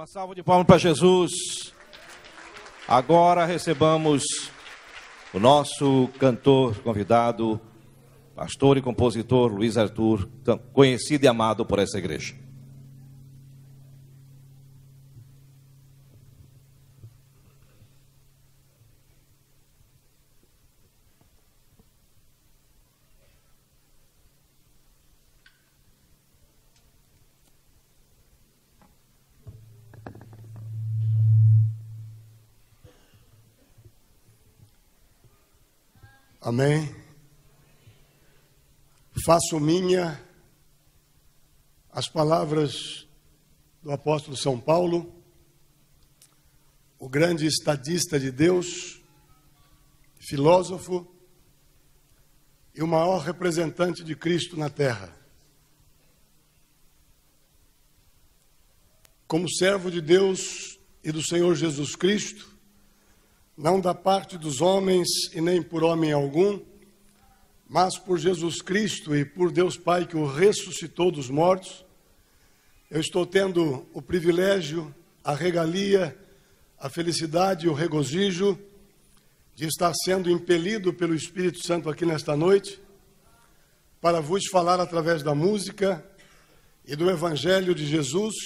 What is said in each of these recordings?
Uma salva de palmas para Jesus. Agora recebamos o nosso cantor convidado, pastor e compositor Luiz Arthur, conhecido e amado por essa igreja. Amém. Faço minha as palavras do apóstolo São Paulo, o grande estadista de Deus, filósofo e o maior representante de Cristo na terra. Como servo de Deus e do Senhor Jesus Cristo, não da parte dos homens e nem por homem algum, mas por Jesus Cristo e por Deus Pai que o ressuscitou dos mortos, eu estou tendo o privilégio, a regalia, a felicidade e o regozijo de estar sendo impelido pelo Espírito Santo aqui nesta noite para vos falar através da música e do Evangelho de Jesus,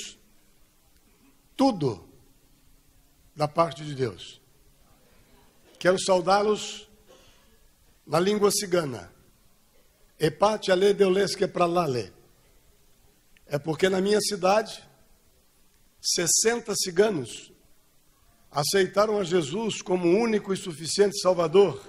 tudo da parte de Deus. Quero saudá-los na língua cigana. Epate ale deulesque pralale. É porque na minha cidade, 60 ciganos aceitaram a Jesus como único e suficiente Salvador.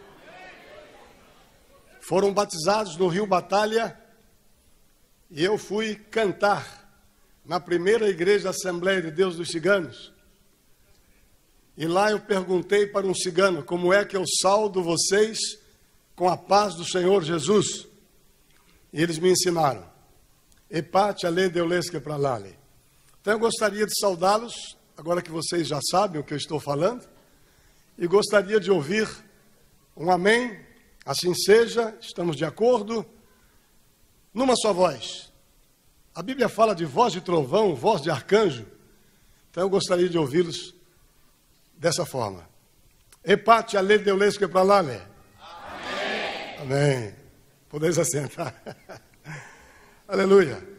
Foram batizados no Rio Batalha e eu fui cantar na primeira igreja da Assembleia de Deus dos Ciganos. E lá eu perguntei para um cigano, como é que eu saldo vocês com a paz do Senhor Jesus? E eles me ensinaram. Epate ale deulesque pralale. Então eu gostaria de saudá-los, agora que vocês já sabem o que eu estou falando, e gostaria de ouvir um amém, assim seja, estamos de acordo, numa só voz. A Bíblia fala de voz de trovão, voz de arcanjo, então eu gostaria de ouvi-los dessa forma. Epate ale deulesque pralale. Amém. Amém. Podeis assentar. Aleluia.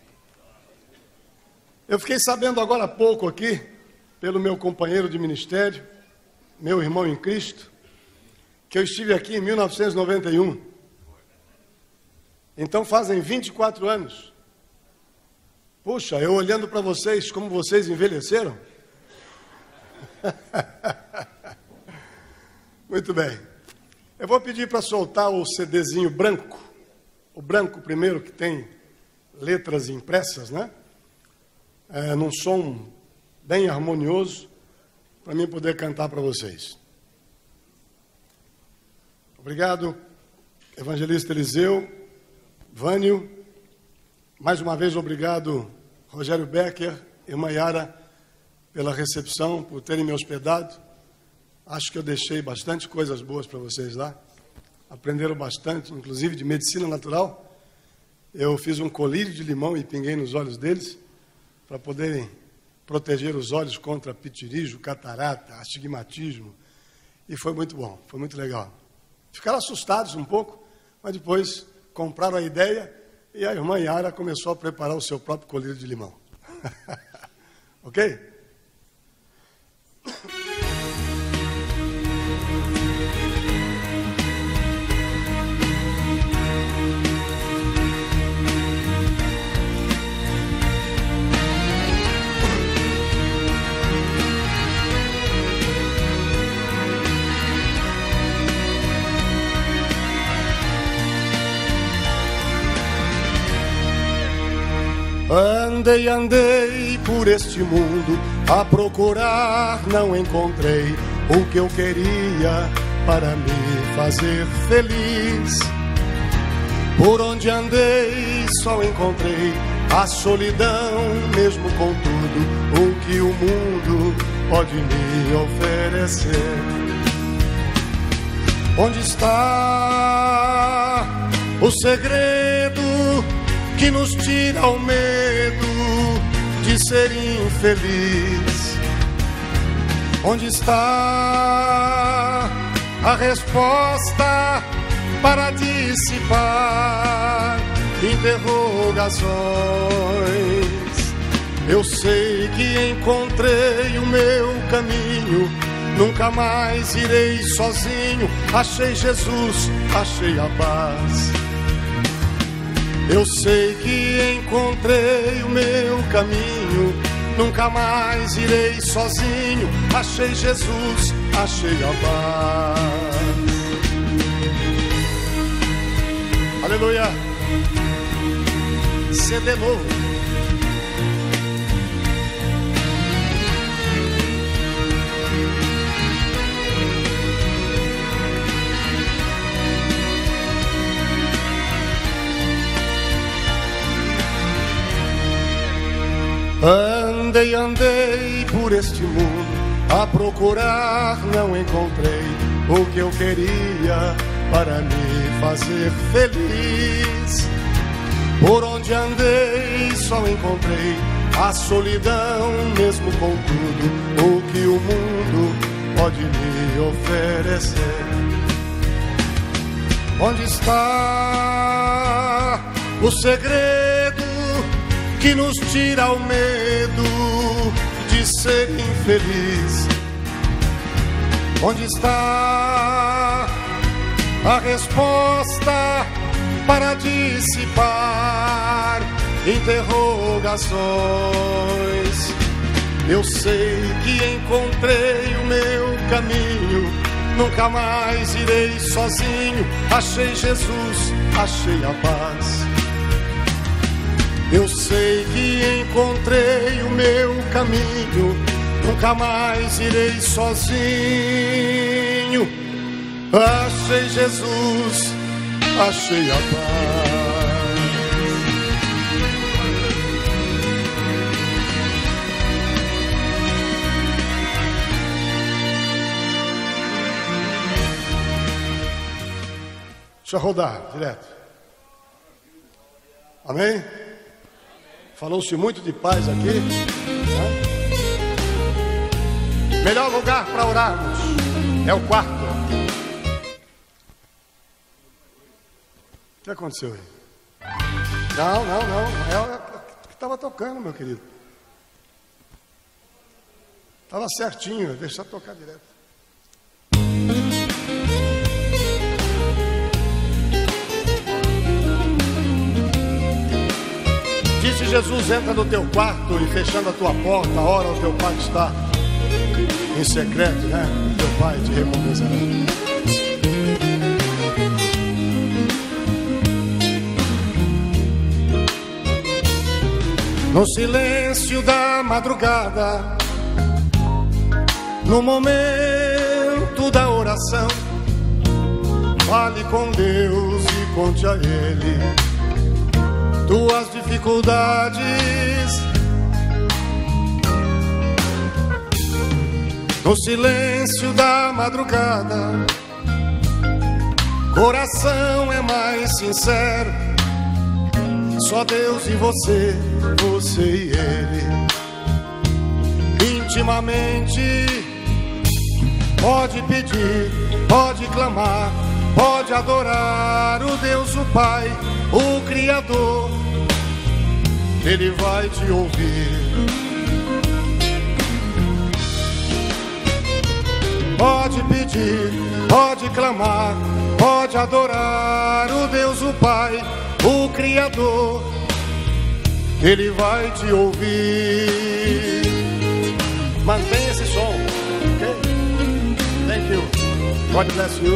Eu fiquei sabendo agora há pouco aqui, pelo meu companheiro de ministério, meu irmão em Cristo, que eu estive aqui em 1991. Então fazem 24 anos. Puxa, eu olhando para vocês, como vocês envelheceram. Muito bem. Eu vou pedir para soltar o CDzinho branco. O branco primeiro, que tem letras impressas, né? Num som bem harmonioso, para mim poder cantar para vocês. Obrigado, evangelista Eliseu, Vânio. Mais uma vez, obrigado, Rogério Becker e Maiara, pela recepção, por terem me hospedado. Acho que eu deixei bastante coisas boas para vocês lá. Aprenderam bastante, inclusive de medicina natural. Eu fiz um colírio de limão e pinguei nos olhos deles, para poderem proteger os olhos contra pitirijo, catarata, astigmatismo. E foi muito bom, foi muito legal. Ficaram assustados um pouco, mas depois compraram a ideia e a irmã Yara começou a preparar o seu próprio colírio de limão. Ok? Andei por este mundo a procurar, não encontrei o que eu queria para me fazer feliz. Por onde andei só encontrei a solidão, mesmo com tudo o que o mundo pode me oferecer. Onde está o segredo que nos tira o medo de de ser infeliz. Onde está a resposta para dissipar interrogações? Eu sei que encontrei o meu caminho, nunca mais irei sozinho. Achei Jesus, achei a paz. Eu sei que encontrei o meu caminho, nunca mais irei sozinho. Achei Jesus, achei a paz. Aleluia. CD novo. Andei, andei por este mundo, a procurar não encontrei o que eu queria para me fazer feliz. Por onde andei só encontrei a solidão, mesmo com tudo o que o mundo pode me oferecer. Onde está o segredo que nos tira o medo de ser infeliz? Onde está a resposta para dissipar interrogações? Eu sei que encontrei o meu caminho, nunca mais irei sozinho. Achei Jesus, achei a paz. Eu sei que encontrei o meu caminho, nunca mais irei sozinho. Achei Jesus, achei a paz. Deixa eu rodar direto. Amém? Falou-se muito de paz aqui, né? Melhor lugar para orarmos é o quarto. O que aconteceu aí? Não, é o que estava tocando, meu querido. Estava certinho, deixa eu tocar direto. Disse Jesus: entra no teu quarto e fechando a tua porta, ora o teu pai está em secreto, né? O teu pai te recompensará. No silêncio da madrugada, no momento da oração, fale com Deus e conte a Ele tuas dificuldades. No silêncio da madrugada, coração é mais sincero. Só Deus e você, você e Ele. Intimamente, pode pedir, pode clamar, pode adorar o Deus, o Pai, o Criador. Ele vai te ouvir. Pode pedir, pode clamar, pode adorar o Deus, o Pai, o Criador. Ele vai te ouvir. Mantenha esse som, ok? Thank you. God bless you.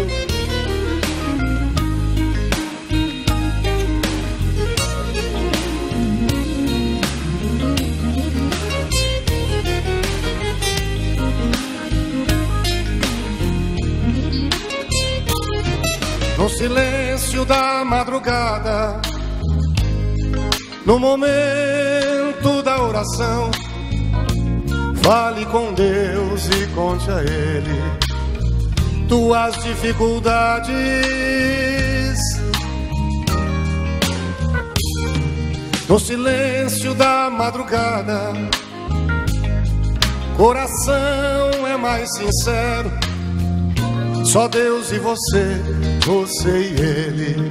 No silêncio da madrugada, no momento da oração, fale com Deus e conte a Ele tuas dificuldades. No silêncio da madrugada, coração é mais sincero. Só Deus e você, você e Ele.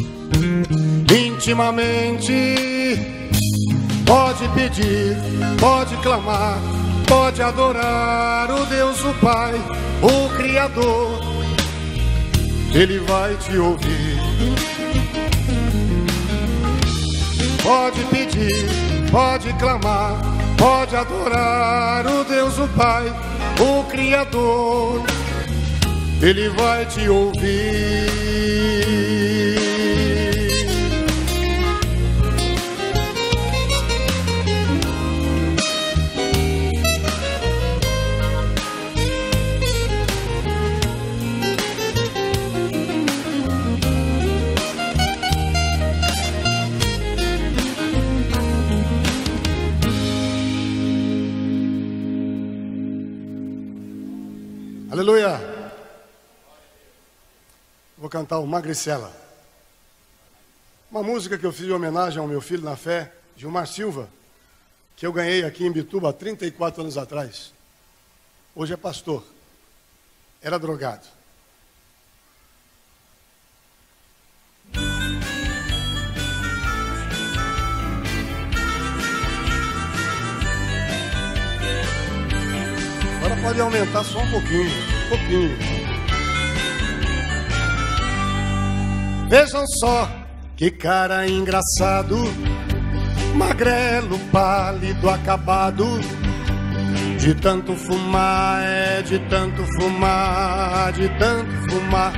Intimamente, pode pedir, pode clamar, pode adorar o Deus, o Pai, o Criador. Ele vai te ouvir. Pode pedir, pode clamar, pode adorar o Deus, o Pai, o Criador. Ele vai te ouvir. Aleluia. Vou cantar o Magricela. Uma música que eu fiz em homenagem ao meu filho na fé, Gilmar Silva, que eu ganhei aqui em Bituba há 34 anos atrás. Hoje é pastor. Era drogado. Agora pode aumentar só um pouquinho, Vejam só que cara engraçado, magrelo, pálido, acabado, de tanto fumar, de tanto fumar, de tanto fumar.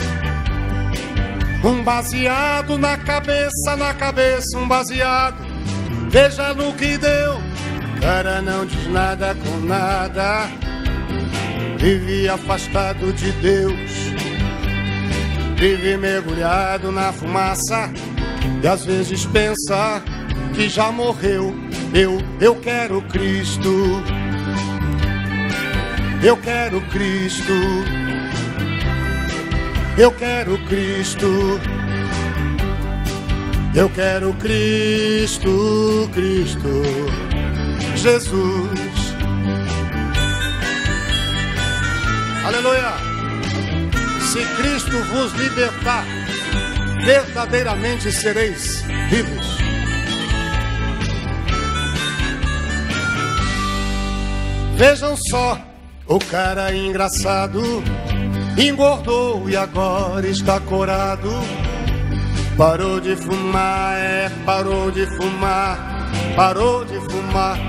Um baseado na cabeça, um baseado. Veja no que deu. Cara não diz nada com nada, vive afastado de Deus, vive mergulhado na fumaça e às vezes pensa que já morreu. Eu quero Cristo, eu quero Cristo, eu quero Cristo, eu quero Cristo, Cristo Jesus. Aleluia. Se Cristo vos libertar, verdadeiramente sereis livres. Vejam só, o cara engraçado engordou e agora está corado. Parou de fumar, parou de fumar, parou de fumar.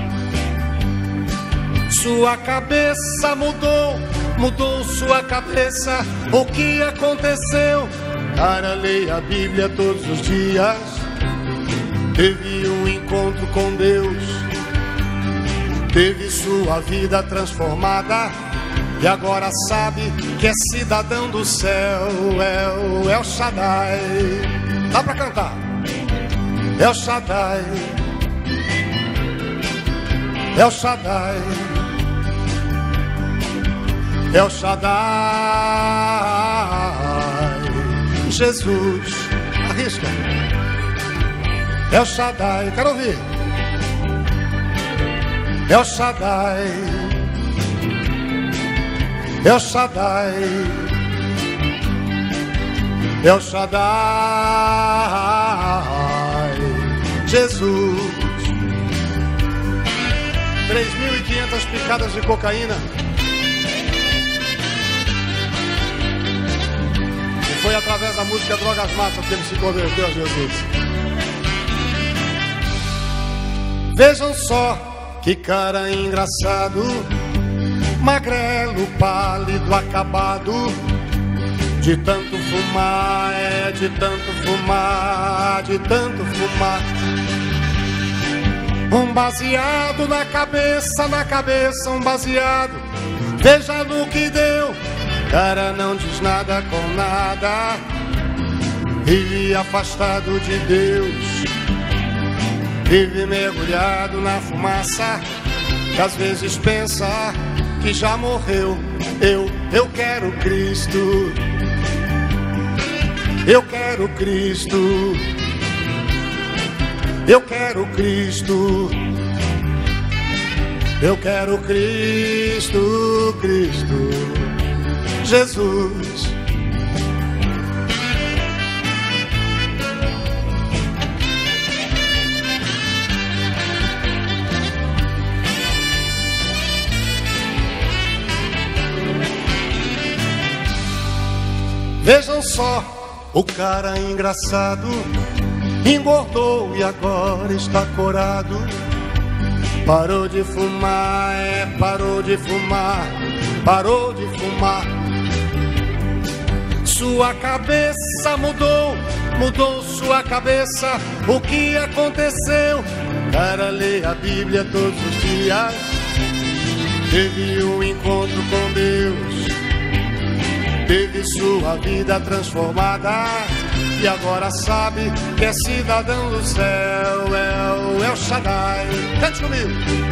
Sua cabeça mudou sua cabeça. O que aconteceu? Cara, leia a Bíblia todos os dias. Teve um encontro com Deus, teve sua vida transformada e agora sabe que é cidadão do céu. É o El Shaddai. Dá pra cantar? El Shaddai, El Shaddai, El Shaddai, Jesus. Arrisca. El Shaddai, quero ouvir. El Shaddai, El Shaddai, El Shaddai, Jesus. 3.500 picadas de cocaína. E foi através da música Drogas Matam que ele se converteu a Jesus. Vejam só que cara engraçado, magrelo, pálido, acabado, de tanto fumar, de tanto fumar, de tanto fumar. Um baseado na cabeça, um baseado. Veja no que deu. Cara não diz nada com nada, vive afastado de Deus, vive mergulhado na fumaça, que às vezes pensa que já morreu. Eu quero Cristo, eu quero Cristo, Eu quero Cristo. Eu quero Cristo, Cristo, Jesus. Vejam só, o cara engraçado engordou e agora está corado. Parou de fumar, parou de fumar, parou de fumar. Sua cabeça mudou, mudou sua cabeça. O que aconteceu? O cara lê a Bíblia todos os dias. Teve um encontro com Deus, teve sua vida transformada. E agora sabe que é cidadão do céu, é o El Shaddai. Cante comigo.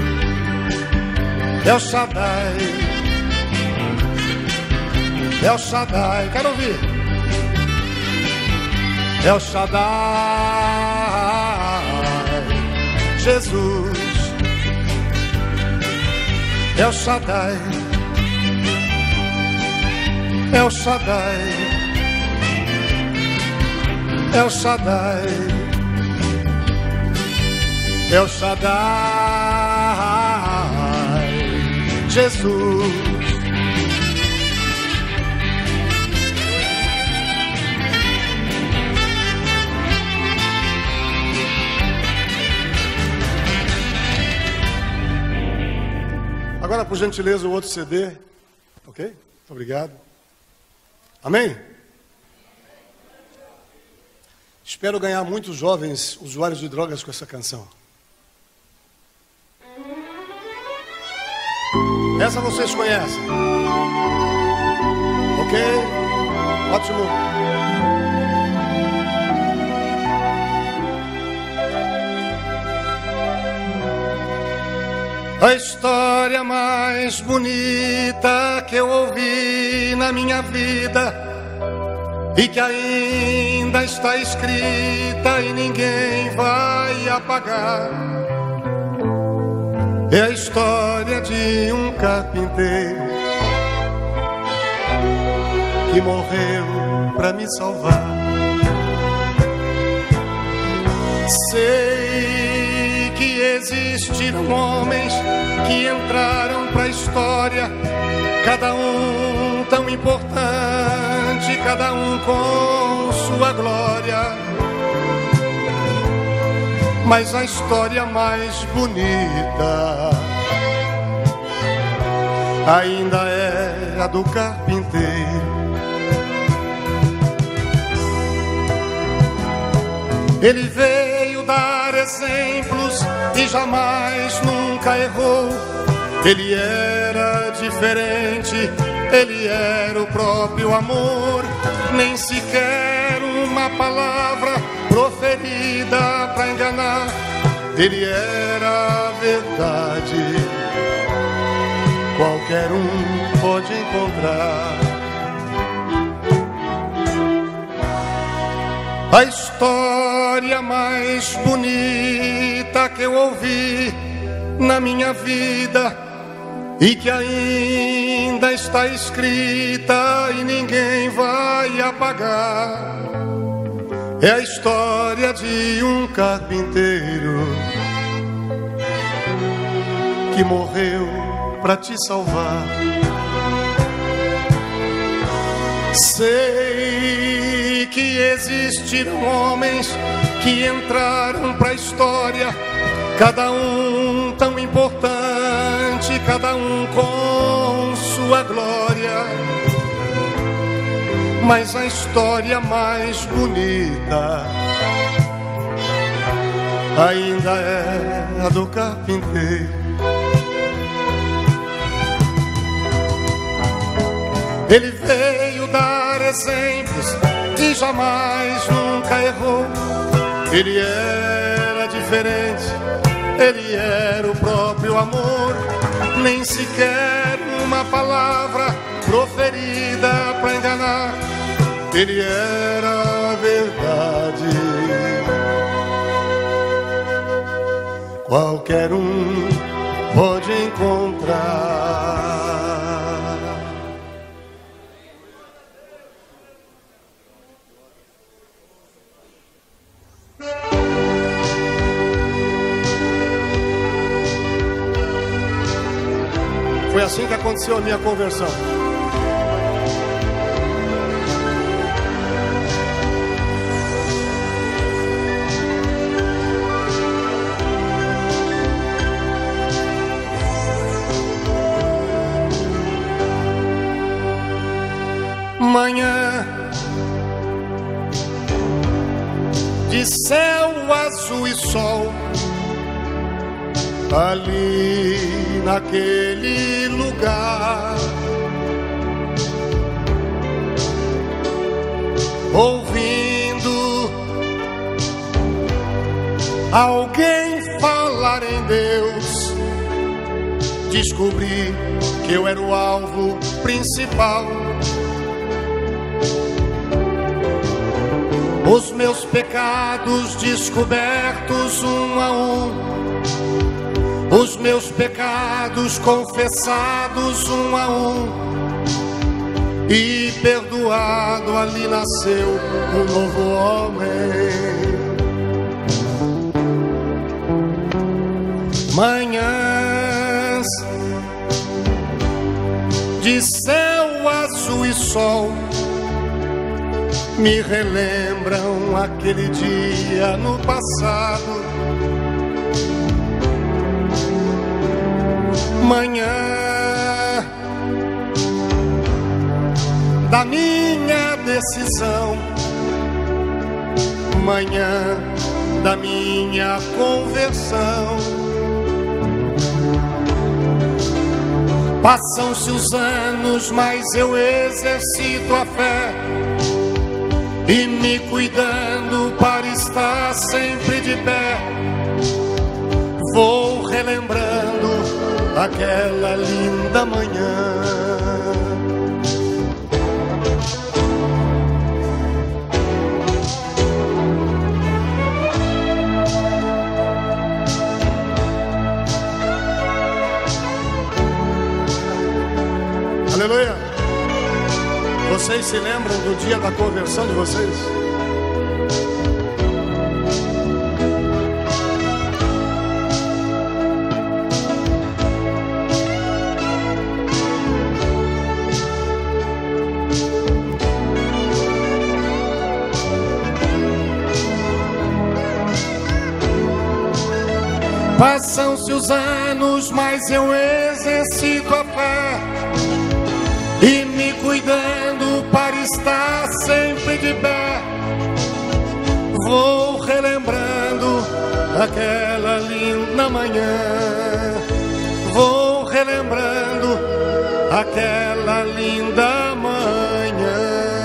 El Shaddai, El Shaddai, quero ouvir. El Shaddai, Jesus. El Shaddai, El Shaddai, El Shaddai, El Shaddai, Jesus. Agora, por gentileza, o outro CD. Ok? Muito obrigado. Amém? Espero ganhar muitos jovens usuários de drogas com essa canção. Essa vocês conhecem. Ok? Ótimo. A história mais bonita que eu ouvi na minha vida e que ainda está escrita e ninguém vai apagar, é a história de um carpinteiro que morreu para me salvar. Sei que existiram homens que entraram para a história, cada um tão importante, cada um com sua glória. Mas a história mais bonita ainda é a do carpinteiro. Ele veio dar exemplos e jamais nunca errou. Ele era diferente, ele era o próprio amor. Nem sequer uma palavra proferida para enganar. Ele era a verdade, qualquer um pode encontrar. A história mais bonita que eu ouvi na minha vida e que ainda está escrita e ninguém vai apagar, é a história de um carpinteiro que morreu para te salvar. Sei que existiram homens que entraram para a história, cada um tão importante, cada um com sua glória. Mas a história mais bonita ainda é a do carpinteiro. Ele veio dar exemplos e jamais nunca errou. Ele era diferente, ele era o próprio amor. Nem sequer uma palavra proferida para enganar. Ele era a verdade, qualquer um pode encontrar. Foi assim que aconteceu a minha conversão. Manhã de céu azul e sol, ali naquele lugar, ouvindo alguém falar em Deus, descobri que eu era o alvo principal. Os meus pecados descobertos um a um, os meus pecados confessados um a um, e perdoado, ali nasceu um novo homem. Manhãs de céu azul e sol me relembram aquele dia no passado. Manhã da minha decisão, manhã da minha conversão. Passam-se os anos, mas eu exercito a fé, e me cuidando para estar sempre de pé. Vou relembrando aquela linda manhã. Aleluia! Vocês se lembram do dia da conversão de vocês? Passam-se os anos, mas eu exercito a fé, e me cuidando para estar sempre de pé. Vou relembrando aquela linda manhã, vou relembrando aquela linda manhã.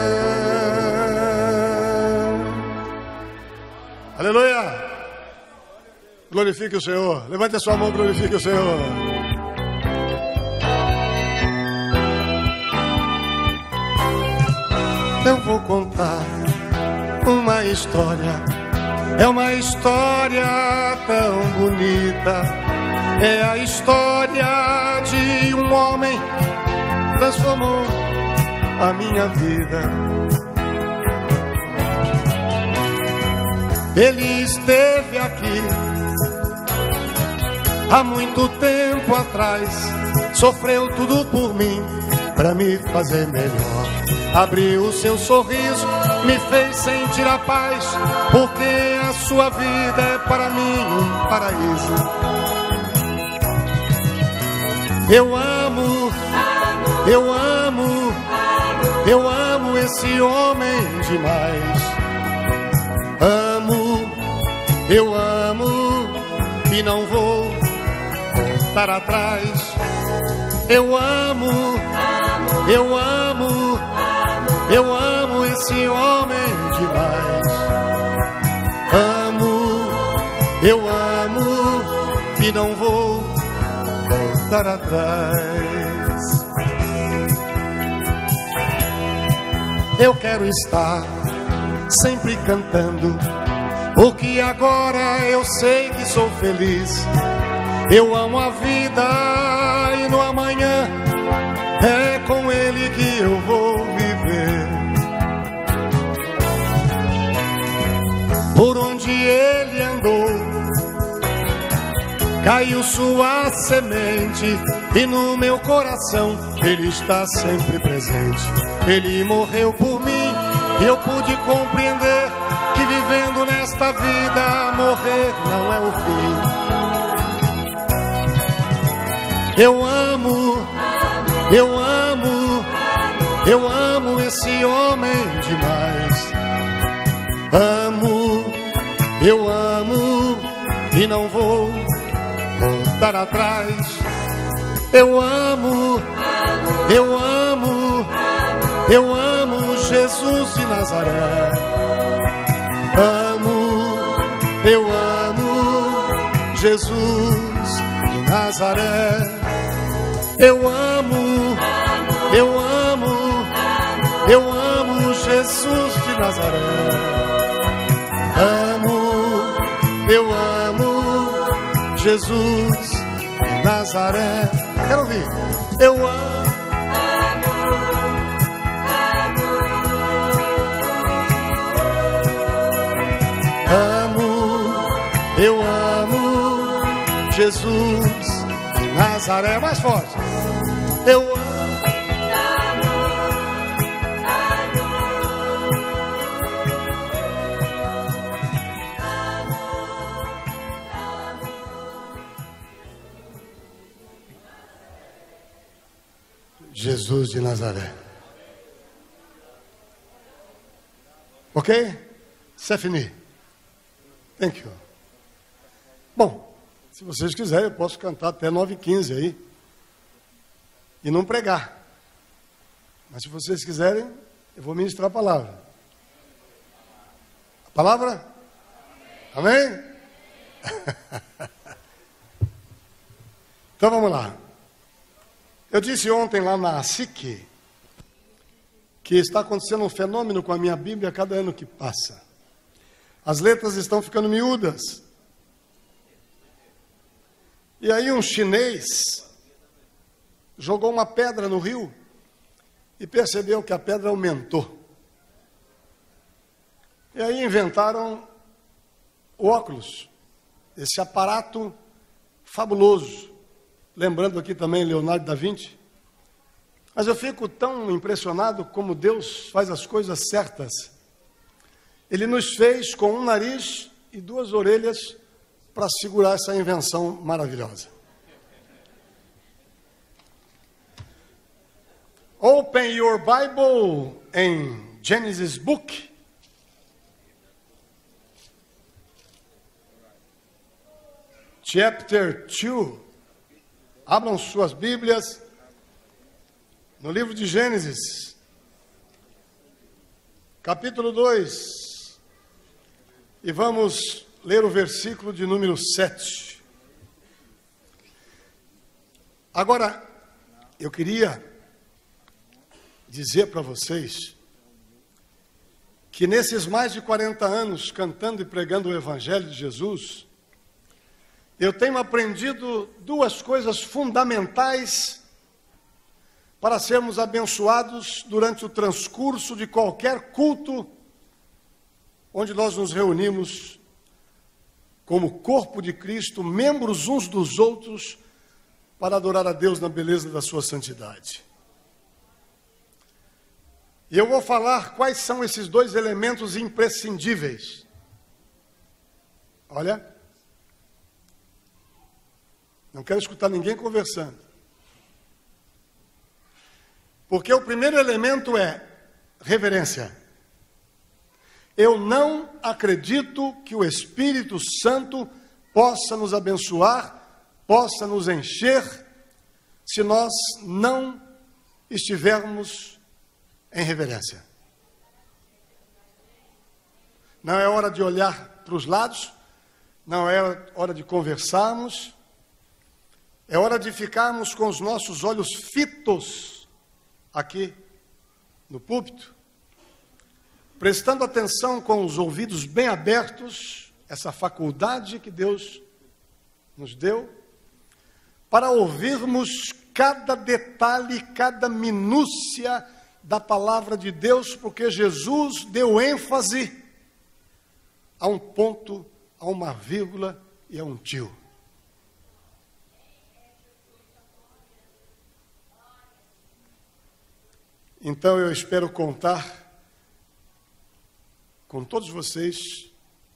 Aleluia! Glorifique o Senhor. Levante a sua mão, glorifique o Senhor. Eu vou contar uma história. É uma história tão bonita. É a história de um homem que transformou a minha vida. Ele esteve aqui há muito tempo atrás, sofreu tudo por mim pra me fazer melhor. Abriu o seu sorriso, me fez sentir a paz, porque a sua vida é para mim um paraíso. Eu amo, eu amo, eu amo esse homem demais. Amo, eu amo e não vou voltar atrás. Eu amo, eu amo, eu amo esse homem demais. Amo, eu amo e não vou voltar atrás. Eu quero estar sempre cantando porque agora eu sei que sou feliz. Eu amo a vida e no amanhã é com Ele que eu vou viver. Por onde Ele andou, caiu sua semente, e no meu coração Ele está sempre presente. Ele morreu por mim e eu pude compreender que vivendo nesta vida, morrer não é o fim. Eu amo, eu amo, eu amo esse homem demais. Amo, eu amo e não vou voltar atrás. Eu amo, eu amo, eu amo Jesus de Nazaré. Amo, eu amo Jesus de Nazaré. Eu amo, eu amo, eu amo Jesus de Nazaré. Amo, eu amo Jesus de Nazaré. Quero ouvir. Eu amo. Eu amo Jesus de Nazaré. Mais forte. Eu amo. Jesus de Nazaré. Ok? Stephanie. Thank you. Bom, se vocês quiserem, eu posso cantar até 9h15 aí. E não pregar. Mas se vocês quiserem, eu vou ministrar a palavra. A palavra? Amém? Então vamos lá. Eu disse ontem lá na SIC que está acontecendo um fenômeno com a minha Bíblia a cada ano que passa. As letras estão ficando miúdas. E aí um chinês jogou uma pedra no rio e percebeu que a pedra aumentou. E aí inventaram o óculos, esse aparato fabuloso. Lembrando aqui também Leonardo da Vinci. Mas eu fico tão impressionado como Deus faz as coisas certas. Ele nos fez com um nariz e duas orelhas para segurar essa invenção maravilhosa. Open your Bible em Genesis Book. Chapter 2. Abram suas Bíblias no livro de Gênesis, capítulo 2, e vamos ler o versículo de número 7. Agora, eu queria dizer para vocês que nesses mais de 40 anos cantando e pregando o Evangelho de Jesus, eu tenho aprendido duas coisas fundamentais para sermos abençoados durante o transcurso de qualquer culto onde nós nos reunimos como corpo de Cristo, membros uns dos outros, para adorar a Deus na beleza da sua santidade. E eu vou falar quais são esses dois elementos imprescindíveis. Olha, não quero escutar ninguém conversando. Porque o primeiro elemento é reverência. Eu não acredito que o Espírito Santo possa nos abençoar, possa nos encher, se nós não estivermos em reverência. Não é hora de olhar para os lados, não é hora de conversarmos, é hora de ficarmos com os nossos olhos fitos aqui no púlpito, prestando atenção com os ouvidos bem abertos essa faculdade que Deus nos deu, para ouvirmos cada detalhe, cada minúcia da palavra de Deus, porque Jesus deu ênfase a um ponto, a uma vírgula e a um tio. Então eu espero contar com todos vocês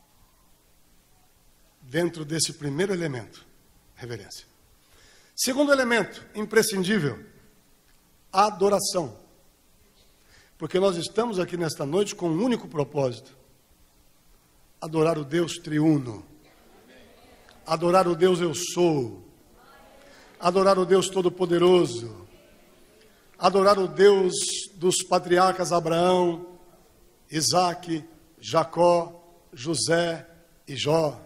dentro desse primeiro elemento, reverência. Segundo elemento, imprescindível, adoração. Porque nós estamos aqui nesta noite com um único propósito: adorar o Deus triuno, adorar o Deus eu sou, adorar o Deus todo-poderoso, adorar o Deus dos patriarcas Abraão, Isaque, Jacó, José e Jó.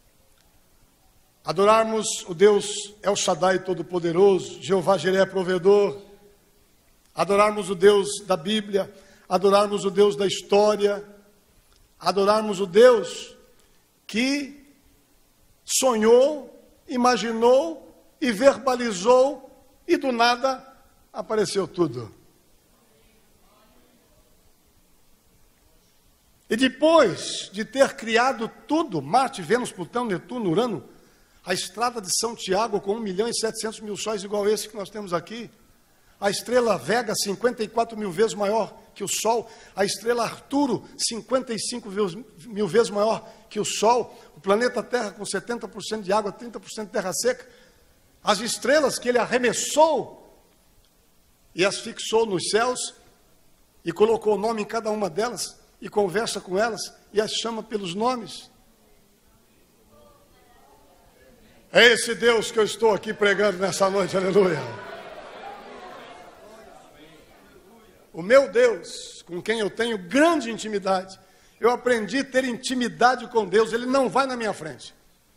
Adorarmos o Deus El Shaddai Todo-Poderoso, Jeová Jireh Provedor. Adorarmos o Deus da Bíblia, adorarmos o Deus da história, adorarmos o Deus que sonhou, imaginou e verbalizou e do nada apareceu tudo. E depois de ter criado tudo, Marte, Vênus, Plutão, Netuno, Urano, a estrada de São Tiago com 1.700.000 sóis igual esse que nós temos aqui, a estrela Vega 54 mil vezes maior que o Sol, a estrela Arturo 55 mil vezes maior que o Sol, o planeta Terra com 70% de água, 30% de terra seca, as estrelas que ele arremessou e as fixou nos céus e colocou o nome em cada uma delas e conversa com elas e as chama pelos nomes. É esse Deus que eu estou aqui pregando nessa noite, aleluia. O meu Deus, com quem eu tenho grande intimidade, eu aprendi a ter intimidade com Deus, Ele não vai na minha frente.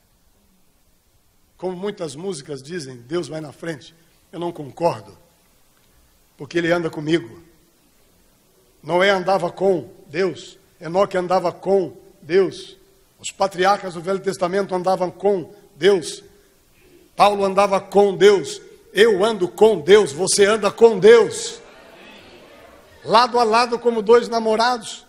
Como muitas músicas dizem, Deus vai na frente, eu não concordo, porque Ele anda comigo. Noé andava com Deus, Enoque andava com Deus, os patriarcas do Velho Testamento andavam com Deus, Paulo andava com Deus, eu ando com Deus, você anda com Deus, lado a lado como dois namorados.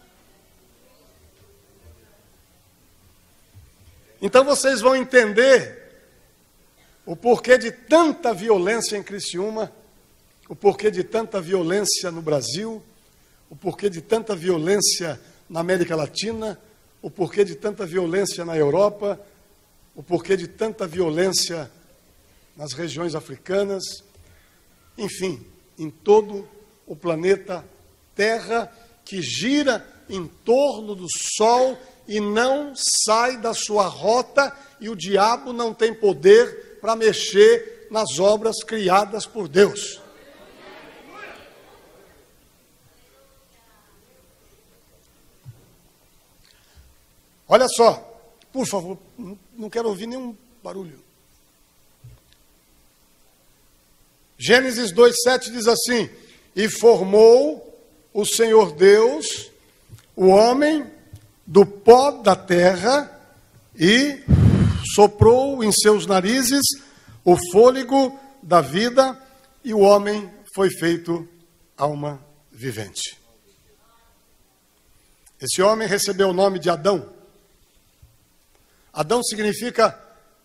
Então vocês vão entender o porquê de tanta violência em Criciúma, o porquê de tanta violência no Brasil, o porquê de tanta violência na América Latina, o porquê de tanta violência na Europa, o porquê de tanta violência nas regiões africanas, enfim, em todo o planeta Terra, que gira em torno do Sol e não sai da sua rota, e o diabo não tem poder para mexer nas obras criadas por Deus. Olha só, por favor, não quero ouvir nenhum barulho. Gênesis 2:7 diz assim: e formou o Senhor Deus o homem do pó da terra e soprou em seus narizes o fôlego da vida, e o homem foi feito alma vivente. Esse homem recebeu o nome de Adão. Adão significa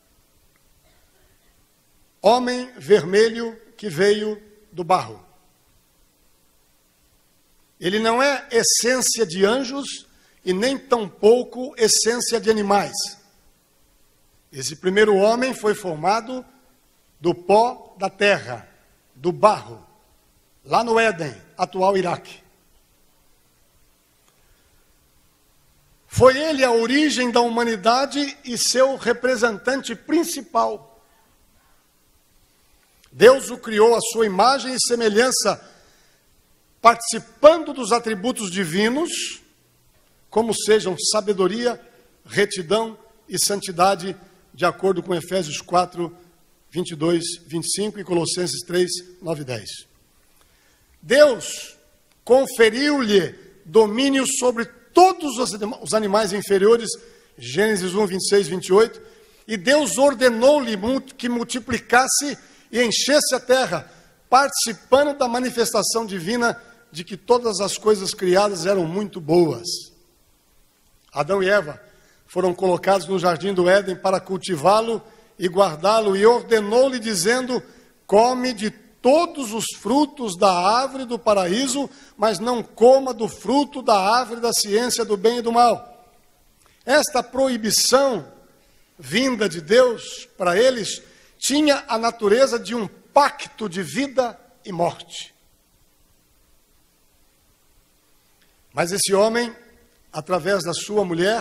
homem vermelho que veio do barro. Ele não é essência de anjos e nem tampouco essência de animais. Esse primeiro homem foi formado do pó da terra, do barro, lá no Éden, atual Iraque. Foi ele a origem da humanidade e seu representante principal. Deus o criou à sua imagem e semelhança, participando dos atributos divinos, como sejam sabedoria, retidão e santidade, de acordo com Efésios 4, 22, 25 e Colossenses 3, 9 e 10. Deus conferiu-lhe domínio sobre todos os animais inferiores Gênesis 1, 26, 28. E Deus ordenou-lhe que multiplicasse e enchesse a terra, participando da manifestação divina de que todas as coisas criadas eram muito boas. Adão e Eva foram colocados no jardim do Éden para cultivá-lo e guardá-lo, e ordenou-lhe dizendo: come de todos os frutos da árvore do paraíso, mas não coma do fruto da árvore da ciência do bem e do mal. Esta proibição vinda de Deus para eles tinha a natureza de um pacto de vida e morte. Mas esse homem, através da sua mulher,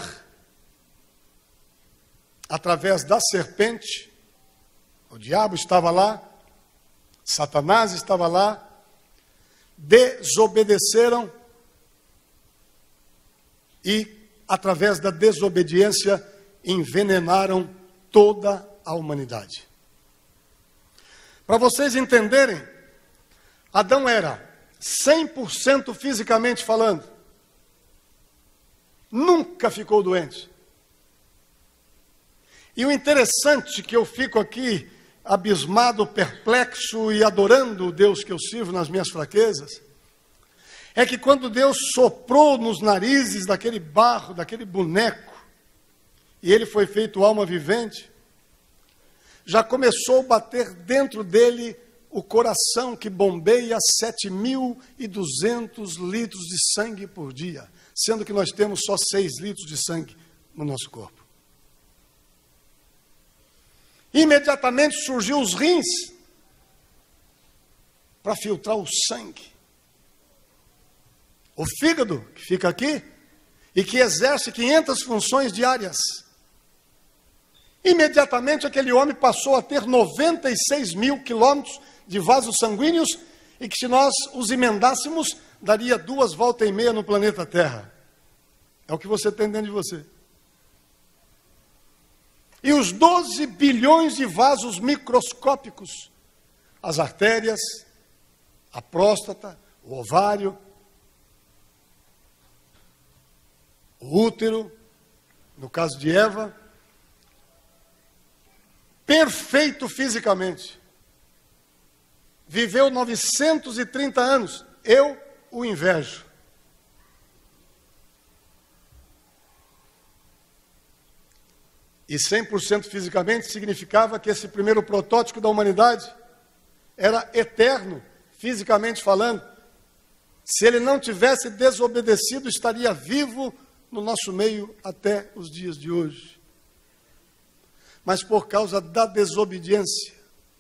através da serpente, o diabo estava lá, Satanás estava lá, desobedeceram e, através da desobediência, envenenaram toda a humanidade. Para vocês entenderem, Adão era 100% fisicamente falando. Nunca ficou doente. E o interessante que eu fico aqui abismado, perplexo e adorando o Deus que eu sirvo nas minhas fraquezas, é que quando Deus soprou nos narizes daquele barro, daquele boneco, e ele foi feito alma vivente, já começou a bater dentro dele o coração que bombeia 7.200 litros de sangue por dia, sendo que nós temos só 6 litros de sangue no nosso corpo. Imediatamente surgiu os rins para filtrar o sangue. O fígado, que fica aqui, e que exerce 500 funções diárias. Imediatamente aquele homem passou a ter 96 mil quilômetros de vasos sanguíneos, e que se nós os emendássemos, daria 2 voltas e meia no planeta Terra. É o que você tem dentro de você. E os 12 bilhões de vasos microscópicos, as artérias, a próstata, o ovário, o útero, no caso de Eva, perfeito fisicamente. Viveu 930 anos. Eu o invejo. E 100% fisicamente significava que esse primeiro protótipo da humanidade era eterno, fisicamente falando. Se ele não tivesse desobedecido, estaria vivo no nosso meio até os dias de hoje. Mas por causa da desobediência,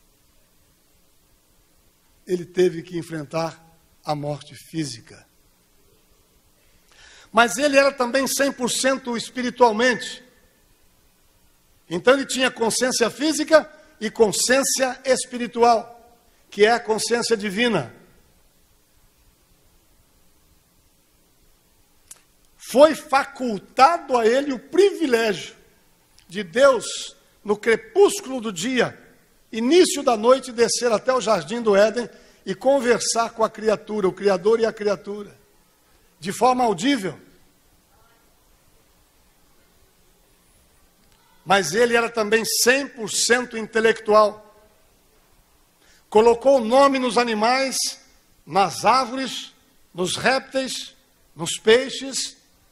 ele teve que enfrentar a morte física. Mas ele era também 100% espiritualmente. Então ele tinha consciência física e consciência espiritual, que é a consciência divina. Foi facultado a ele o privilégio de Deus, no crepúsculo do dia, início da noite, descer até o jardim do Éden e conversar com a criatura, o Criador e a criatura, de forma audível. Mas ele era também 100% intelectual. Colocou o nome nos animais, nas árvores, nos répteis, nos peixes.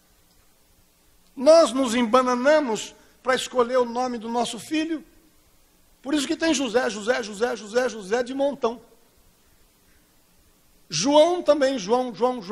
Nós nos embananamos para escolher o nome do nosso filho. Por isso que tem José, José, José, José, José de montão. João também, João.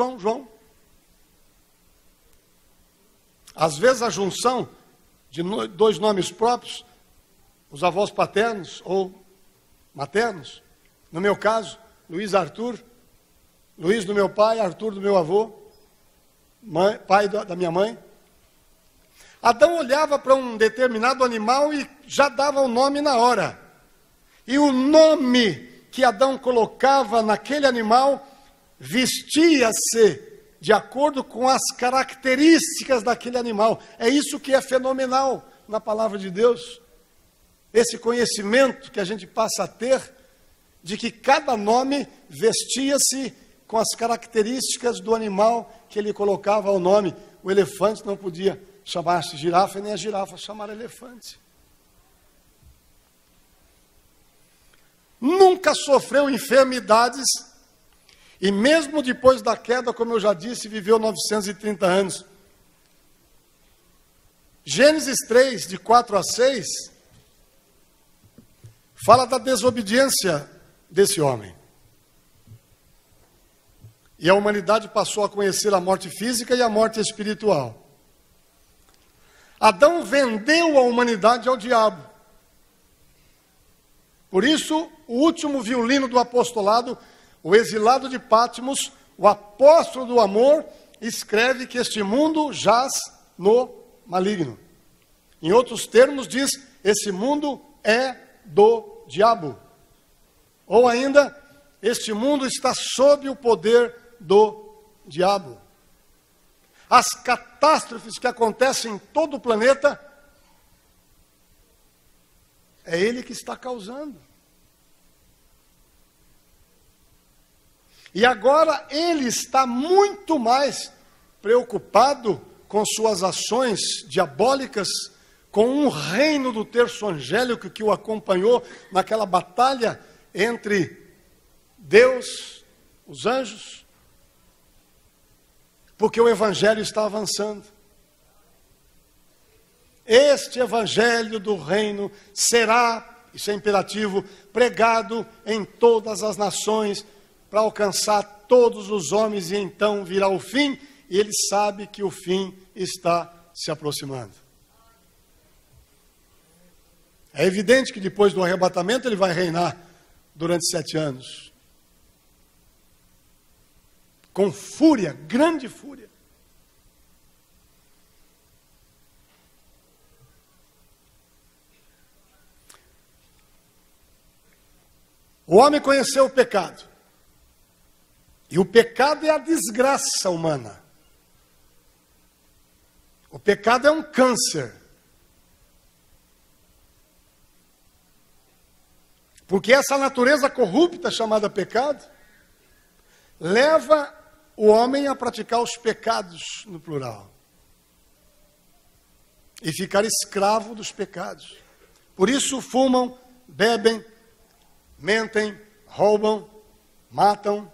Às vezes a junção de 2 nomes próprios, os avós paternos ou maternos, no meu caso, Luiz Arthur, Luiz do meu pai, Arthur do meu avô, pai da minha mãe. Adão olhava para um determinado animal e já dava o nome na hora. E o nome que Adão colocava naquele animal vestia-se de acordo com as características daquele animal. É isso que é fenomenal na palavra de Deus. Esse conhecimento que a gente passa a ter, de que cada nome vestia-se com as características do animal que ele colocava ao nome. O elefante não podia chamar-se girafa e nem a girafa chamar elefante. Nunca sofreu enfermidades e mesmo depois da queda, como eu já disse, viveu 930 anos. Gênesis 3, de 4 a 6, fala da desobediência desse homem. E a humanidade passou a conhecer a morte física e a morte espiritual. Adão vendeu a humanidade ao diabo. Por isso, o último violino do apostolado, o exilado de Patmos, o apóstolo do amor, escreve que este mundo jaz no maligno. Em outros termos, diz: esse mundo é do diabo. Ou ainda, este mundo está sob o poder do diabo. As catástrofes que acontecem em todo o planeta, é ele que está causando. E agora ele está muito mais preocupado com suas ações diabólicas, com um reino do terço angélico que o acompanhou naquela batalha entre Deus, os anjos, porque o evangelho está avançando. Este evangelho do reino será, isso é imperativo, pregado em todas as nações para alcançar todos os homens, e então virá o fim, e ele sabe que o fim está se aproximando. É evidente que depois do arrebatamento ele vai reinar durante 7 anos. Com fúria, grande fúria. O homem conheceu o pecado. E o pecado é a desgraça humana. O pecado é um câncer. Porque essa natureza corrupta chamada pecado leva o homem a praticar os pecados no plural. E ficar escravo dos pecados. Por isso fumam, bebem, mentem, roubam, matam.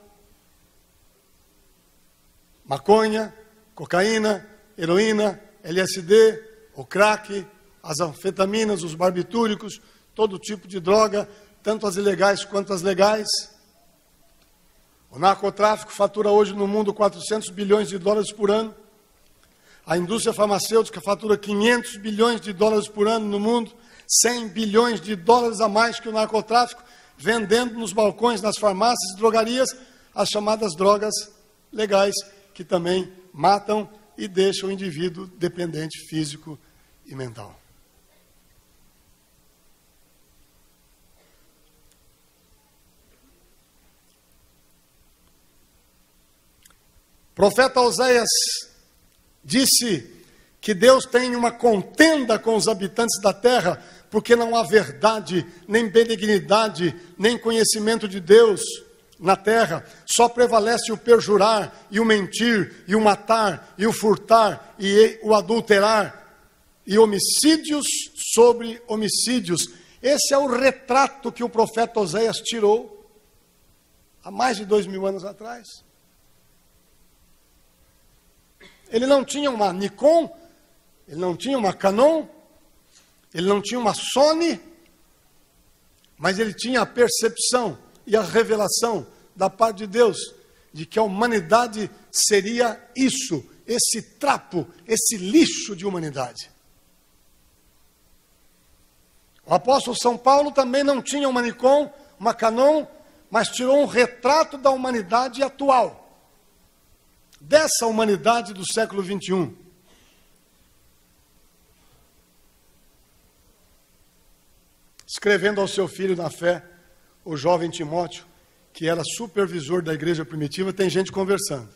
Maconha, cocaína, heroína, LSD, o crack, as anfetaminas, os barbitúricos, todo tipo de droga, tanto as ilegais quanto as legais. O narcotráfico fatura hoje no mundo 400 bilhões de dólares por ano. A indústria farmacêutica fatura 500 bilhões de dólares por ano no mundo, 100 bilhões de dólares a mais que o narcotráfico, vendendo nos balcões, nas farmácias e drogarias, as chamadas drogas legais, que também matam e deixam o indivíduo dependente físico e mental. O profeta Oséias disse que Deus tem uma contenda com os habitantes da terra, porque não há verdade, nem benignidade, nem conhecimento de Deus na terra. Só prevalece o perjurar, e o mentir, e o matar, e o furtar, e o adulterar, e homicídios sobre homicídios. Esse é o retrato que o profeta Oséias tirou há mais de 2000 anos atrás. Ele não tinha uma Nikon, ele não tinha uma Canon, ele não tinha uma Sony, mas ele tinha a percepção e a revelação da parte de Deus de que a humanidade seria isso, esse trapo, esse lixo de humanidade. O apóstolo São Paulo também não tinha uma Nikon, uma Canon, mas tirou um retrato da humanidade atual, dessa humanidade do século 21. Escrevendo ao seu filho na fé, o jovem Timóteo, que era supervisor da igreja primitiva, tem gente conversando.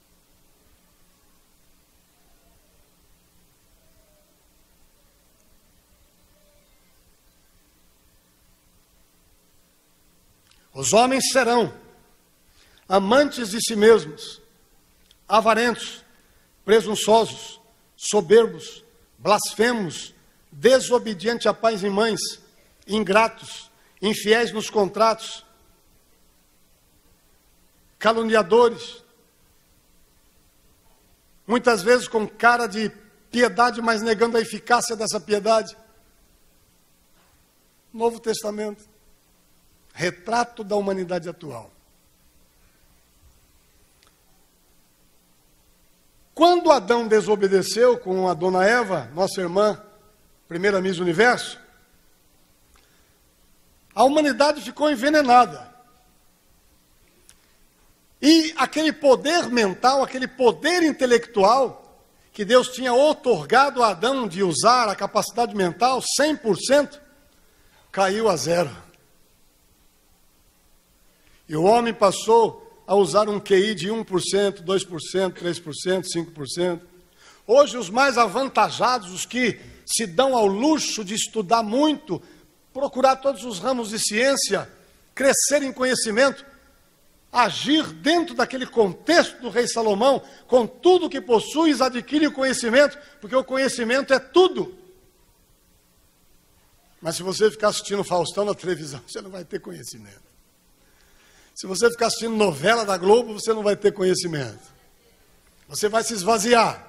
Os homens serão amantes de si mesmos, avarentos, presunçosos, soberbos, blasfemos, desobedientes a pais e mães, ingratos, infiéis nos contratos, caluniadores, muitas vezes com cara de piedade, mas negando a eficácia dessa piedade. Novo Testamento, retrato da humanidade atual. Quando Adão desobedeceu com a dona Eva, nossa irmã, primeira Miss Universo, a humanidade ficou envenenada. E aquele poder mental, aquele poder intelectual que Deus tinha outorgado a Adão de usar, a capacidade mental, 100%, caiu a zero. E o homem passou a usar um QI de 1%, 2%, 3%, 5%. Hoje, os mais avantajados, os que se dão ao luxo de estudar muito, procurar todos os ramos de ciência, crescer em conhecimento, agir dentro daquele contexto do rei Salomão, com tudo que possuis, adquire o conhecimento, porque o conhecimento é tudo. Mas se você ficar assistindo Faustão na televisão, você não vai ter conhecimento. Se você ficar assistindo novela da Globo, você não vai ter conhecimento. Você vai se esvaziar.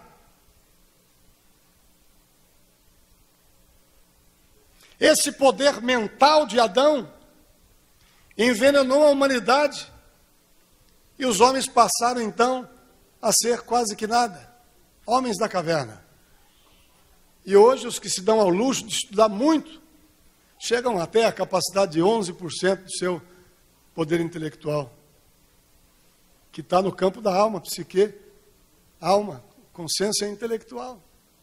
Esse poder mental de Adão envenenou a humanidade e os homens passaram então a ser quase que nada, homens da caverna. E hoje os que se dão ao luxo de estudar muito chegam até a capacidade de 11% do seu poder intelectual, que está no campo da alma, psique, alma, consciência intelectual.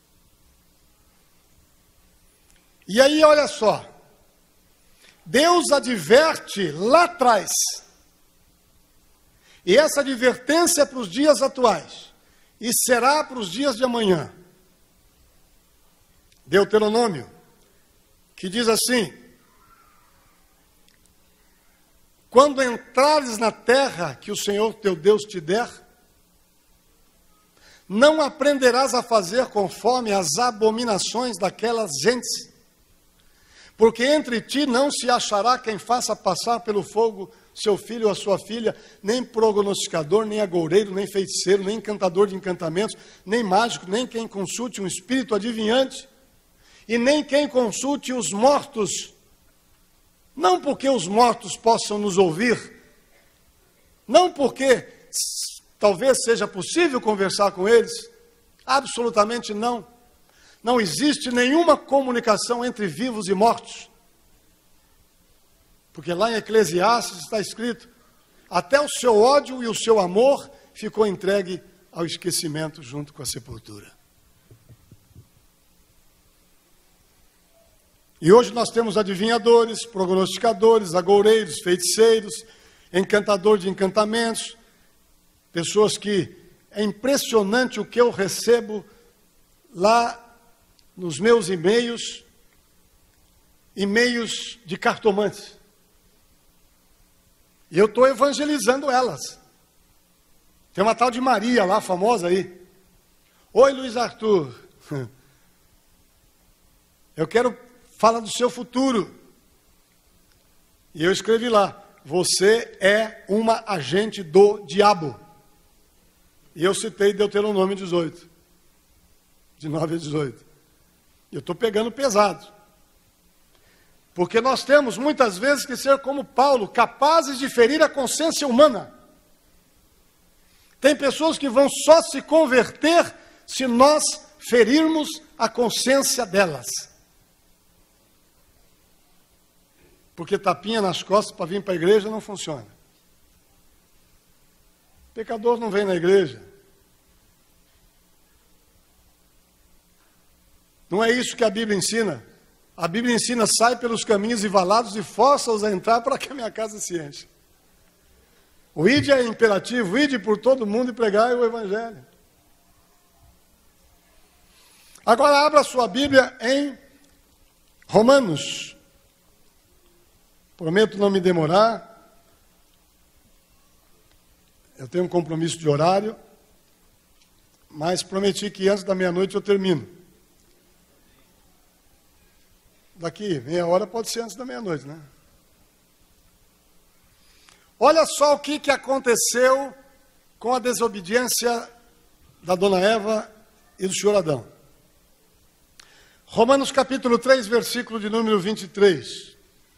E aí, olha só, Deus adverte lá atrás, e essa advertência é para os dias atuais, e será para os dias de amanhã. Deuteronômio, que diz assim: quando entrares na terra que o Senhor teu Deus te der, não aprenderás a fazer conforme as abominações daquelas gentes, porque entre ti não se achará quem faça passar pelo fogo seu filho ou a sua filha, nem prognosticador, nem agoureiro, nem feiticeiro, nem encantador de encantamentos, nem mágico, nem quem consulte um espírito adivinhante, e nem quem consulte os mortos, não porque os mortos possam nos ouvir, não porque talvez seja possível conversar com eles, absolutamente não. Não existe nenhuma comunicação entre vivos e mortos. Porque lá em Eclesiastes está escrito: até o seu ódio e o seu amor ficou entregue ao esquecimento junto com a sepultura. E hoje nós temos adivinhadores, prognosticadores, agoureiros, feiticeiros, encantador de encantamentos, pessoas que é impressionante o que eu recebo lá nos meus e-mails de cartomantes. E eu estou evangelizando elas. Tem uma tal de Maria lá, famosa aí. Oi, Luiz Arthur. Eu quero falar do seu futuro. E eu escrevi lá: você é uma agente do diabo. E eu citei Deuteronômio 18, de 9 a 18. Eu estou pegando pesado. Porque nós temos muitas vezes que ser como Paulo, capazes de ferir a consciência humana. Tem pessoas que vão só se converter se nós ferirmos a consciência delas. Porque tapinha nas costas para vir para a igreja não funciona. Pecador não vem na igreja. Não é isso que a Bíblia ensina. A Bíblia ensina: sai pelos caminhos e valados e força-os a entrar para que a minha casa se encha. O ide é imperativo: ide por todo mundo e pregai o Evangelho. Agora abra sua Bíblia em Romanos. Prometo não me demorar. Eu tenho um compromisso de horário, mas prometi que antes da meia-noite eu termino. daqui meia hora pode ser antes da meia-noite, né? Olha só o que aconteceu com a desobediência da dona Eva e do senhor Adão. Romanos capítulo 3, versículo de número 23.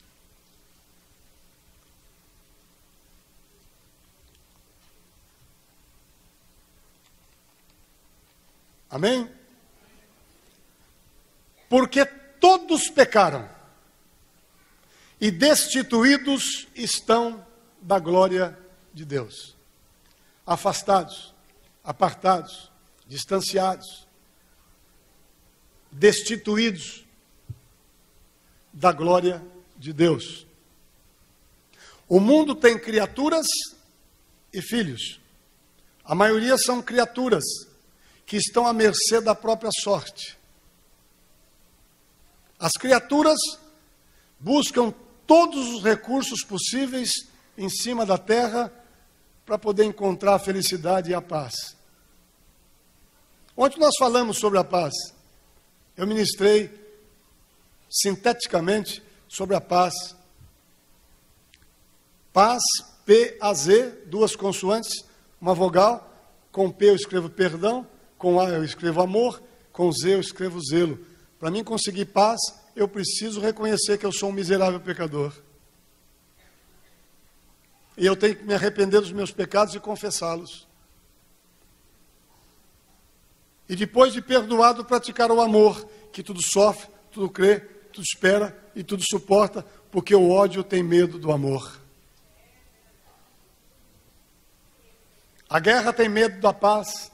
Amém? Porque todos pecaram e destituídos estão da glória de Deus. Afastados, apartados, distanciados, destituídos da glória de Deus. O mundo tem criaturas e filhos. A maioria são criaturas que estão à mercê da própria sorte. As criaturas buscam todos os recursos possíveis em cima da terra para poder encontrar a felicidade e a paz. Ontem nós falamos sobre a paz. Eu ministrei sinteticamente sobre a paz. Paz, P-A-Z, duas consoantes, uma vogal. Com P eu escrevo perdão, com A eu escrevo amor, com Z eu escrevo zelo. Para mim conseguir paz, eu preciso reconhecer que eu sou um miserável pecador. E eu tenho que me arrepender dos meus pecados e confessá-los. E depois de perdoado, praticar o amor, que tudo sofre, tudo crê, tudo espera e tudo suporta, porque o ódio tem medo do amor. A guerra tem medo da paz.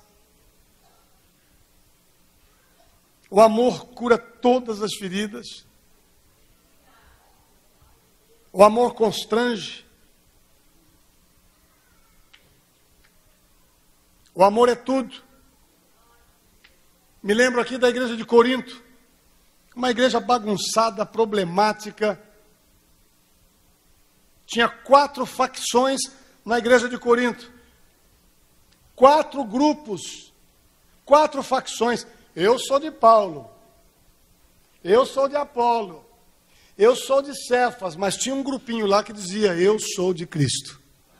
O amor cura todas as feridas. O amor constrange. O amor é tudo. Me lembro aqui da igreja de Corinto, uma igreja bagunçada, problemática. Tinha 4 facções na igreja de Corinto. 4 grupos, 4 facções. Eu sou de Paulo, eu sou de Apolo, eu sou de Cefas, mas tinha um grupinho lá que dizia, eu sou de Cristo.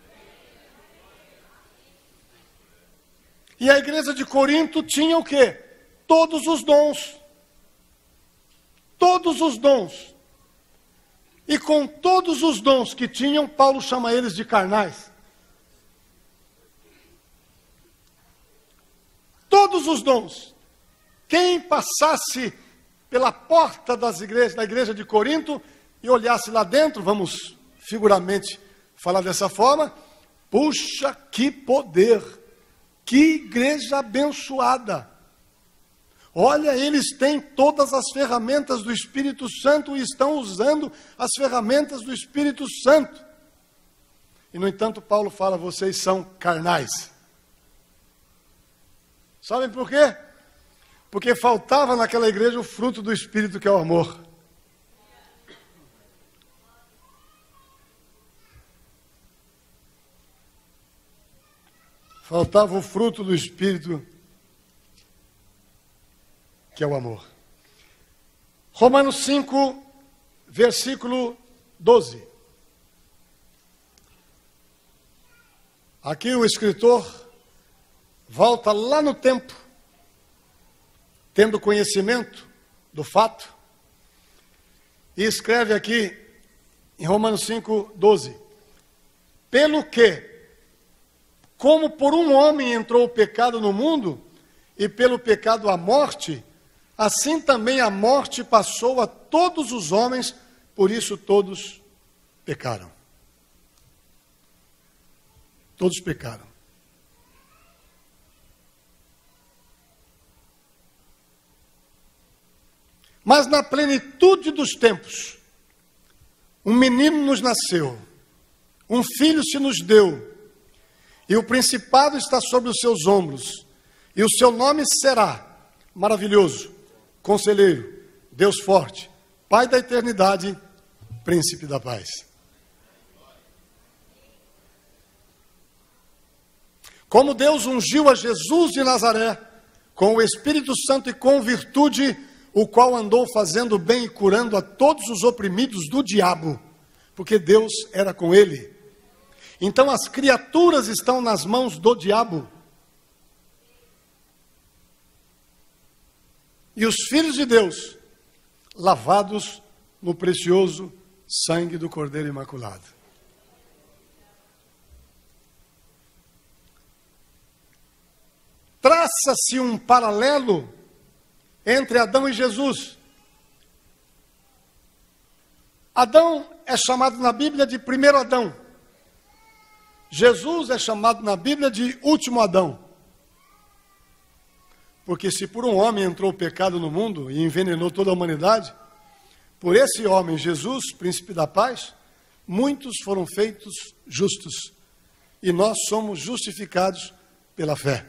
E a igreja de Corinto tinha o quê? Todos os dons. Todos os dons. E com todos os dons que tinham, Paulo chama eles de carnais. Todos os dons. Quem passasse pela porta das igrejas, da igreja de Corinto e olhasse lá dentro, vamos figuramente falar dessa forma, puxa, que poder, que igreja abençoada. Olha, eles têm todas as ferramentas do Espírito Santo e estão usando as ferramentas do Espírito Santo. E, no entanto, Paulo fala, vocês são carnais. Sabem por quê? Porque faltava naquela igreja o fruto do Espírito, que é o amor. Faltava o fruto do Espírito, que é o amor. Romanos 5, versículo 12. Aqui o escritor volta lá no tempo, tendo conhecimento do fato, e escreve aqui em Romanos 5, 12. Pelo que, como por um homem entrou o pecado no mundo, e pelo pecado a morte, assim também a morte passou a todos os homens, por isso todos pecaram. Todos pecaram. Mas na plenitude dos tempos, um menino nos nasceu, um filho se nos deu, e o principado está sobre os seus ombros, e o seu nome será Maravilhoso, Conselheiro, Deus Forte, Pai da Eternidade, Príncipe da Paz. Como Deus ungiu a Jesus de Nazaré, com o Espírito Santo e com virtude, o qual andou fazendo bem e curando a todos os oprimidos do diabo, porque Deus era com ele. Então as criaturas estão nas mãos do diabo. E os filhos de Deus, lavados no precioso sangue do Cordeiro Imaculado. Traça-se um paralelo entre Adão e Jesus. Adão é chamado na Bíblia de primeiro Adão. Jesus é chamado na Bíblia de último Adão. Porque se por um homem entrou o pecado no mundo e envenenou toda a humanidade, por esse homem, Jesus, príncipe da paz, muitos foram feitos justos. E nós somos justificados pela fé.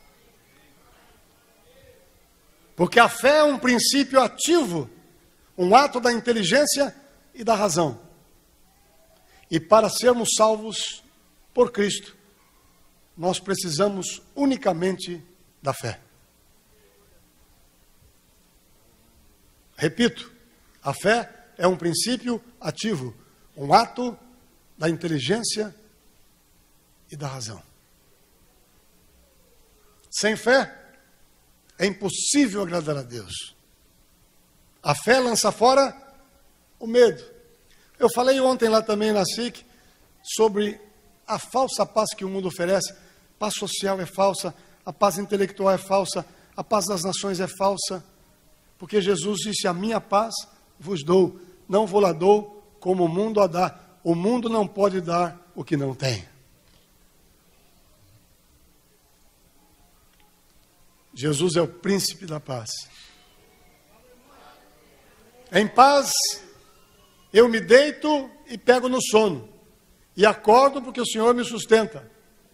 Porque a fé é um princípio ativo, um ato da inteligência e da razão. E para sermos salvos por Cristo, nós precisamos unicamente da fé. Repito, a fé é um princípio ativo, um ato da inteligência e da razão. Sem fé, é impossível agradar a Deus. A fé lança fora o medo. Eu falei ontem lá também na SIC sobre a falsa paz que o mundo oferece. Paz social é falsa, a paz intelectual é falsa, a paz das nações é falsa. Porque Jesus disse, a minha paz vos dou, não vou lá dou como o mundo a dá. O mundo não pode dar o que não tem. Jesus é o príncipe da paz. Em paz, eu me deito e pego no sono. E acordo porque o Senhor me sustenta.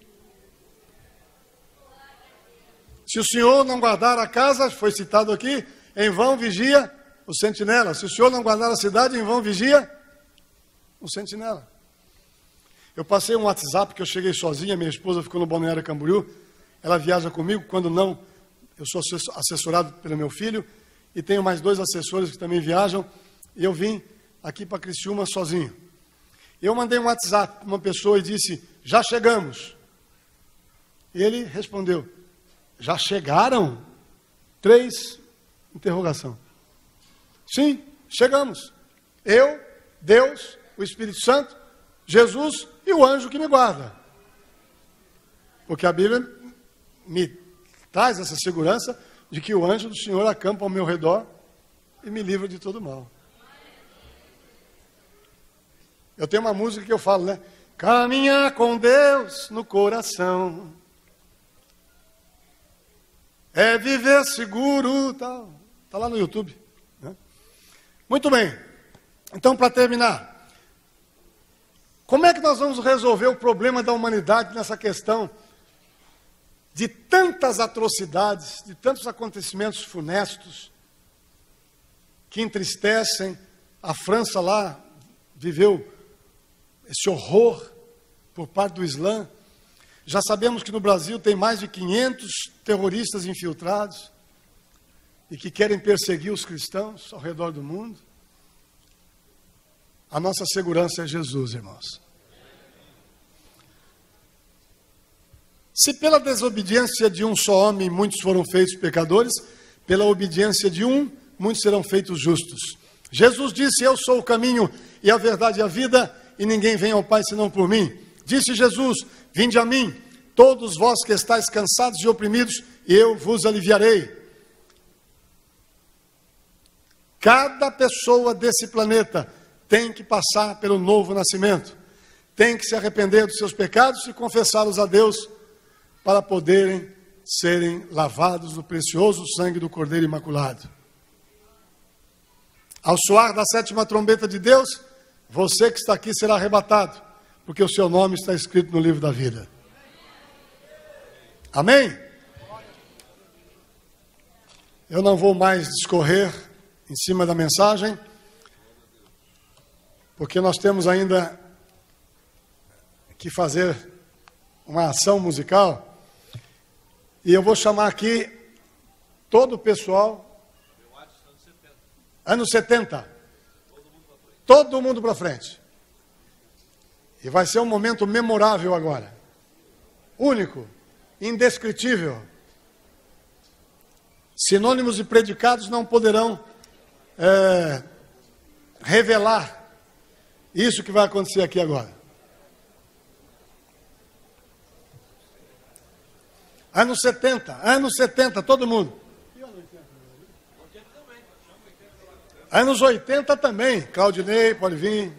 Se o Senhor não guardar a casa, foi citado aqui, em vão vigia o sentinela. Se o Senhor não guardar a cidade, em vão vigia o sentinela. Eu passei um WhatsApp que eu cheguei sozinha, minha esposa ficou no Balneário Camboriú. Ela viaja comigo, quando não, eu sou assessorado pelo meu filho. E tenho mais 2 assessores que também viajam. E eu vim aqui para Criciúma sozinho. Eu mandei um WhatsApp para uma pessoa e disse, já chegamos. E ele respondeu, já chegaram? 3 interrogação. Sim, chegamos. Eu, Deus, o Espírito Santo, Jesus e o anjo que me guarda. Porque a Bíblia me traz essa segurança de que o anjo do Senhor acampa ao meu redor e me livra de todo mal. Eu tenho uma música que eu falo, né? Caminhar com Deus no coração é viver seguro, tal. Está lá no YouTube. Né? Muito bem. Então, para terminar, como é que nós vamos resolver o problema da humanidade nessa questão de tantas atrocidades, de tantos acontecimentos funestos que entristecem? A França lá viveu esse horror por parte do Islã. Já sabemos que no Brasil tem mais de 500 terroristas infiltrados e que querem perseguir os cristãos ao redor do mundo. A nossa segurança é Jesus, irmãos. Se pela desobediência de um só homem muitos foram feitos pecadores, pela obediência de um, muitos serão feitos justos. Jesus disse, eu sou o caminho e a verdade e a vida, e ninguém vem ao Pai senão por mim. Disse Jesus, vinde a mim, todos vós que estáis cansados e oprimidos, e eu vos aliviarei. Cada pessoa desse planeta tem que passar pelo novo nascimento. Tem que se arrepender dos seus pecados e confessá-los a Deus para poderem serem lavados no precioso sangue do Cordeiro Imaculado. Ao soar da 7ª trombeta de Deus, você que está aqui será arrebatado, porque o seu nome está escrito no livro da vida. Amém? Eu não vou mais discorrer em cima da mensagem, porque nós temos ainda que fazer uma ação musical, e eu vou chamar aqui todo o pessoal. Anos 70. Todo mundo para frente. E vai ser um momento memorável agora. Único, indescritível. Sinônimos e predicados não poderão revelar isso que vai acontecer aqui agora. Anos 70, todo mundo. Anos 80 também, Claudinei, pode vir.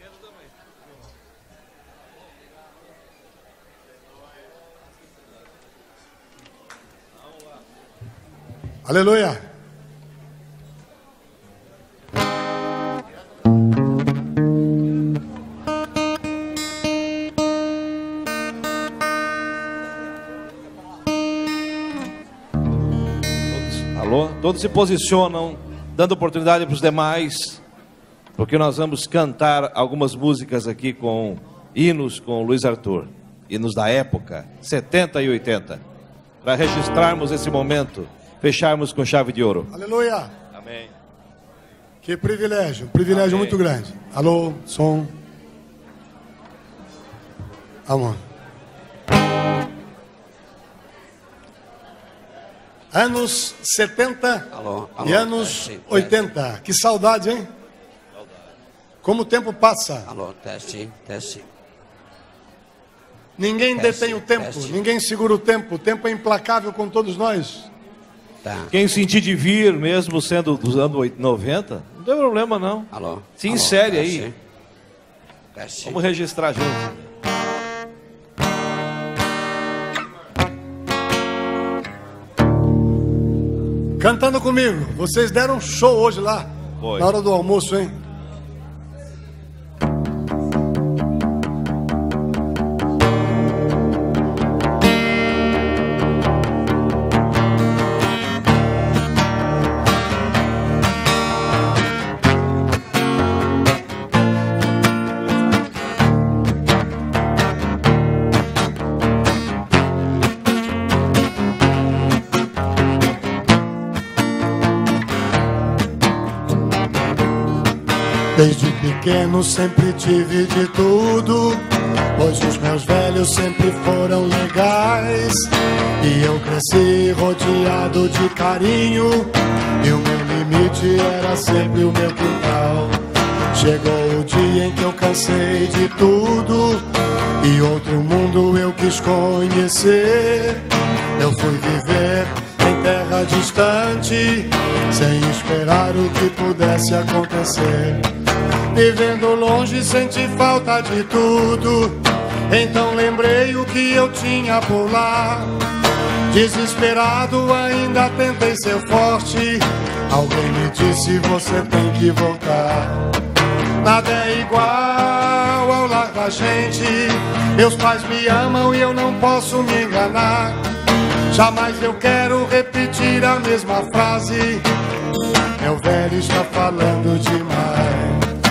Aleluia. Alô? Todos se posicionam, dando oportunidade para os demais, porque nós vamos cantar algumas músicas aqui com hinos com Luiz Arthur, hinos da época, 70 e 80, para registrarmos esse momento, fecharmos com chave de ouro. Aleluia. Amém. Que privilégio, um privilégio Amém. muito grande. Alô, som. Amor. Anos 70 alô, e anos teste, 80. teste. Que saudade, hein? Como o tempo passa. Alô, teste, teste. Ninguém Teste, detém o tempo, teste. ninguém segura o tempo. O tempo é implacável com todos nós. Tá. Quem sentir de vir, mesmo sendo dos anos 90, não tem problema não. Alô. Se alô, insere teste, aí. Teste. Vamos registrar juntos. Cantando comigo. Vocês deram um show hoje lá. Foi. Na hora do almoço, hein? Desde pequeno sempre tive de tudo, pois os meus velhos sempre foram legais. E eu cresci rodeado de carinho, e o meu limite era sempre o meu quintal. Chegou o dia em que eu cansei de tudo, e outro mundo eu quis conhecer. Eu fui viver em terra distante, sem esperar o que pudesse acontecer. Vivendo longe senti falta de tudo, então lembrei o que eu tinha por lá. Desesperado ainda tentei ser forte, alguém me disse você tem que voltar. Nada é igual ao lar da gente, meus pais me amam e eu não posso me enganar. Jamais eu quero repetir a mesma frase, meu velho está falando demais.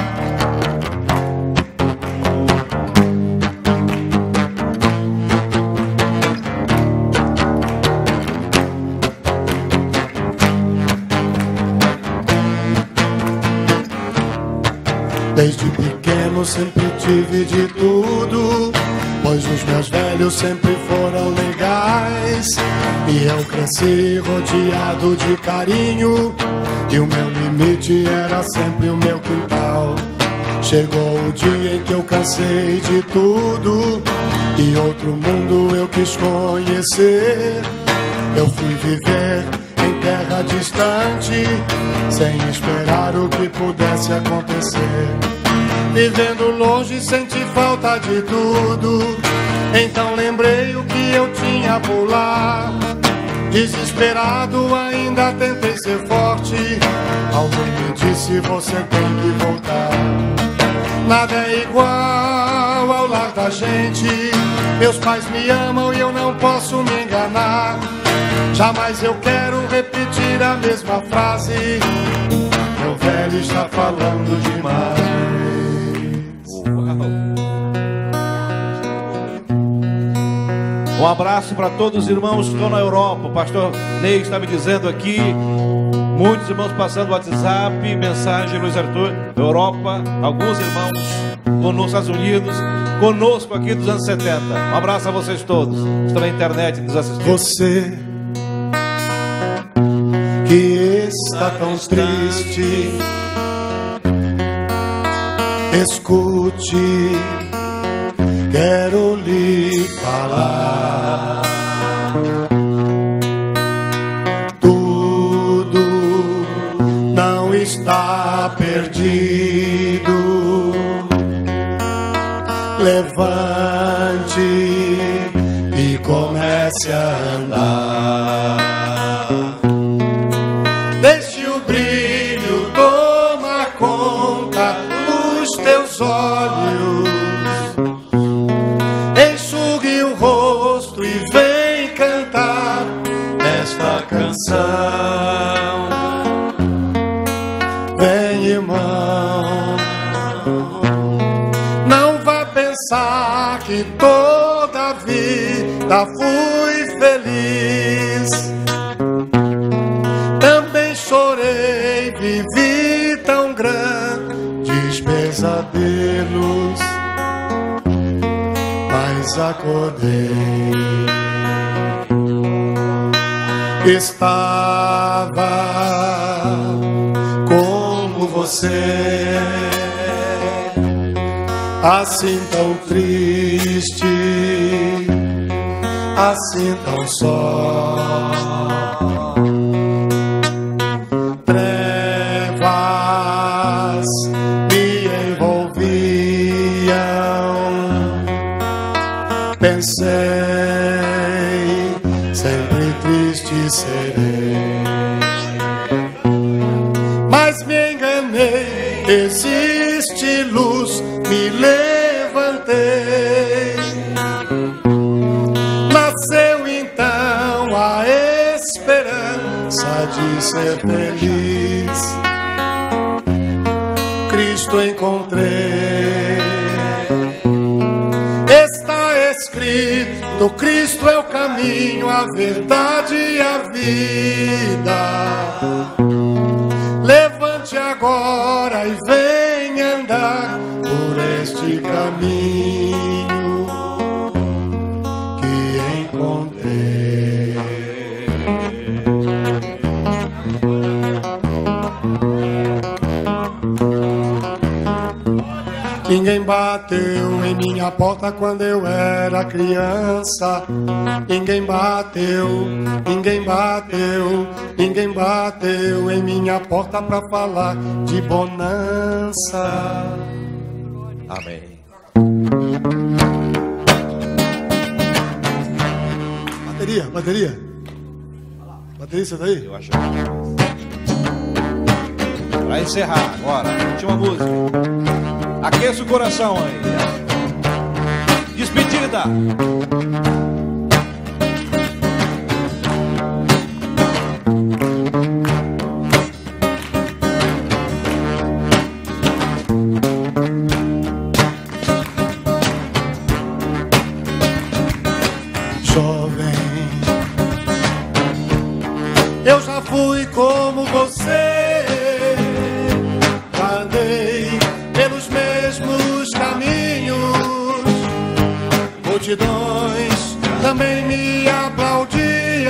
Desde pequeno sempre tive de tudo, pois os meus velhos sempre foram legais. E eu cresci rodeado de carinho, e o meu limite era sempre o meu quintal. Chegou o dia em que eu cansei de tudo, e outro mundo eu quis conhecer. Eu fui viver em terra distante, sem esperar o que pudesse acontecer. Vivendo longe senti falta de tudo, então lembrei o que eu tinha por lá. Desesperado ainda tentei ser forte, alguém me disse você tem que voltar. Nada é igual ao lar da gente, meus pais me amam e eu não posso me enganar. Jamais eu quero repetir a mesma frase, meu velho está falando demais. Um abraço para todos os irmãos que estão na Europa. O pastor Ney está me dizendo aqui Muitos irmãos passando WhatsApp, mensagem, Luiz Arthur, Europa, alguns irmãos nos Estados Unidos, conosco aqui dos anos 70. Um abraço a vocês todos que estão na internet nos assistindo. Você que está tão triste, escute, quero lhe falar. Tudo não está perdido. Levante e comece a andar. Deixe o brilho tomar conta dos teus olhos. Enxugue o rosto e vem cantar esta canção. Vem, irmão, não vá pensar que toda a vida fui feliz. Também chorei, vivi tão grandes pesadelos, mas acordei. Estava como você, assim tão triste, assim tão só. Trevas me envolviam. Pensei, sempre triste serei, mas me enganei. Existe luz, me levantei. Nasceu então a esperança de ser feliz. Cristo encontrei. Está escrito, Cristo é o caminho, a verdade e a vida. Levante agora e venha andar por este caminho que encontrei. Ninguém bateu em minha porta quando eu era criança. Ninguém bateu, ninguém bateu, ninguém bateu em minha porta pra falar de bonança. Amém. Bateria, bateria. Bateria, você tá aí? Eu acho. Pra encerrar agora, última música. Aqueça o coração aí. Despedida. Jovem, eu já fui como você. Andei pelos mesmos caminhos. Multidões também me aplaudiam.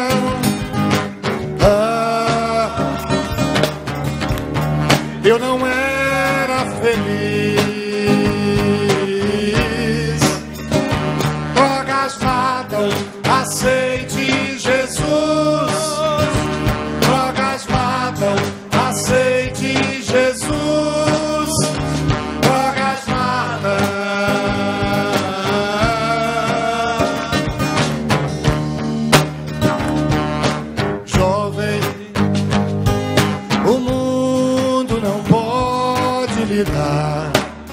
Eu não era feliz. Drogas matam, aceite Jesus. Drogas matam, aceite Jesus. Drogas matam. Jovem, o mundo não pode lhe dar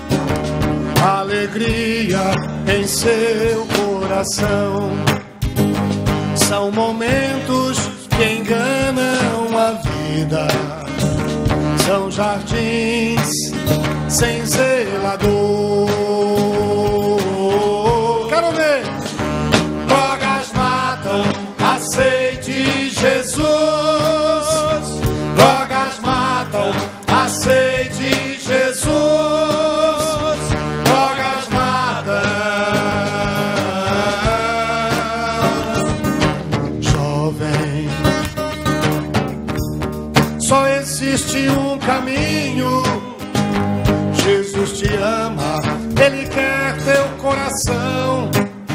alegria em seu coração. São momentos que enganam a vida. São jardins sem zelador. Quero ver. Drogas matam, aceite Jesus. caminho. Jesus te ama, Ele quer teu coração.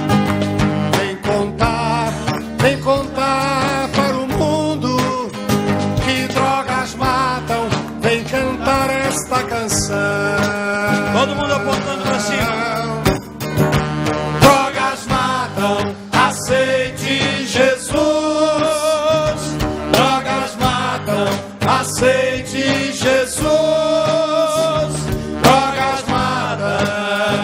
Vem contar para o mundo que drogas matam. Vem cantar esta canção. Todo mundo apontando para cima. Drogas matam, aceite Jesus. Drogas matam, aceite Jesus. Drogas matam.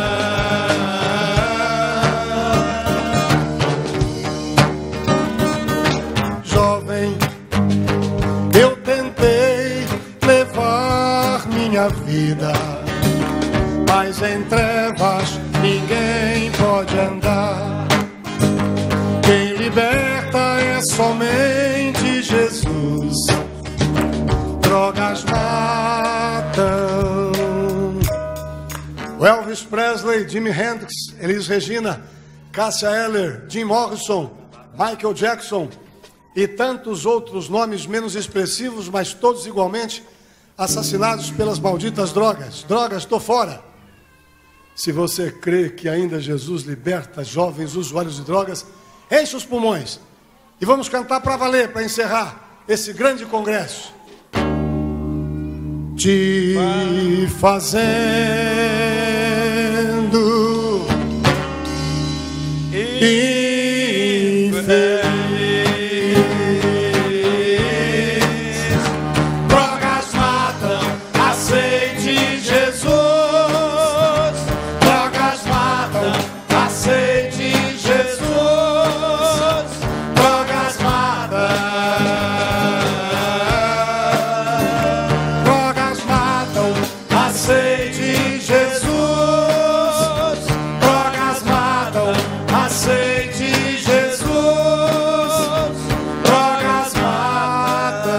Jovem, eu tentei levar minha vida, mas em trevas ninguém pode andar. Quem liberta é somente Jesus. Drogas matam. O Elvis Presley, Jimi Hendrix, Elis Regina, Cássia Eller, Jim Morrison, Michael Jackson e tantos outros nomes menos expressivos, mas todos igualmente assassinados pelas malditas drogas. Drogas, tô fora. Se você crê que ainda Jesus liberta jovens usuários de drogas, enche os pulmões. E vamos cantar para valer, para encerrar esse grande congresso. Te fazendo infeliz. Drogas matam, aceite Jesus. Drogas matam, aceite Jesus. Drogas matam. Drogas matam, aceite Jesus. Drogas matam, aceite Jesus. Drogas matam.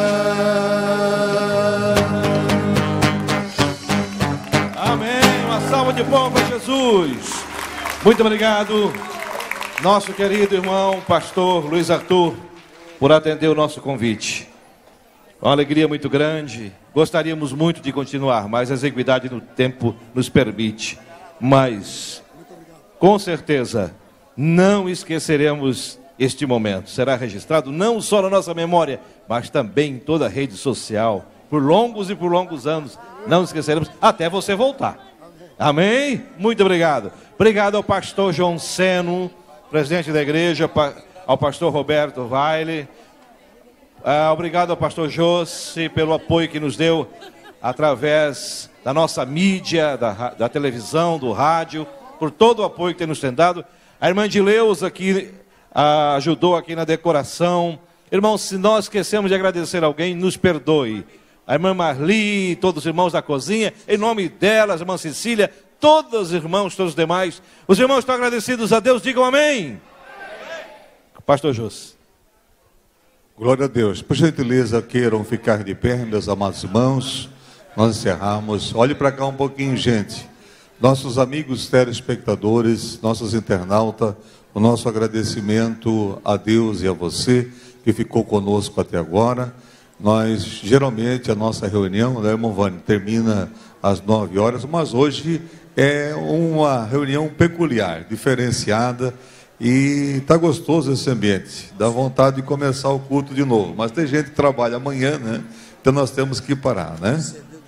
Amém. Uma salva de palmas para Jesus. Muito obrigado, nosso querido irmão, pastor Luiz Arthur, por atender o nosso convite. Uma alegria muito grande. Gostaríamos muito de continuar, mas a exiguidade do tempo nos permite. Mas, com certeza, não esqueceremos este momento. Será registrado não só na nossa memória, mas também em toda a rede social, por longos e por longos anos. Não esqueceremos, até você voltar. Amém? Muito obrigado. Obrigado ao pastor João Seno, presidente da igreja, ao pastor Roberto Vaile. Obrigado ao pastor Jossi pelo apoio que nos deu através da nossa mídia, da televisão, do rádio, por todo o apoio que tem nos dado. A irmã Dileuza que ajudou aqui na decoração. Irmãos, se nós esquecemos de agradecer alguém, nos perdoe. A irmã Marli, todos os irmãos da cozinha, em nome delas, a irmã Cecília, todos os irmãos, todos os demais. Os irmãos estão agradecidos a Deus, digam amém. Pastor Jossi. Glória a Deus. Por gentileza, queiram ficar de pé, meus amados irmãos. Nós encerramos. Olhe para cá um pouquinho, gente. Nossos amigos telespectadores, nossos internautas, o nosso agradecimento a Deus e a você que ficou conosco até agora. Nós, geralmente, a nossa reunião, né, irmão Vânia, termina às 9 horas, mas hoje é uma reunião peculiar, diferenciada, e está gostoso esse ambiente, dá vontade de começar o culto de novo, mas tem gente que trabalha amanhã, né? Então nós temos que parar, né?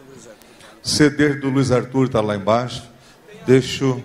CD do Luiz Arthur está lá embaixo. Deixo.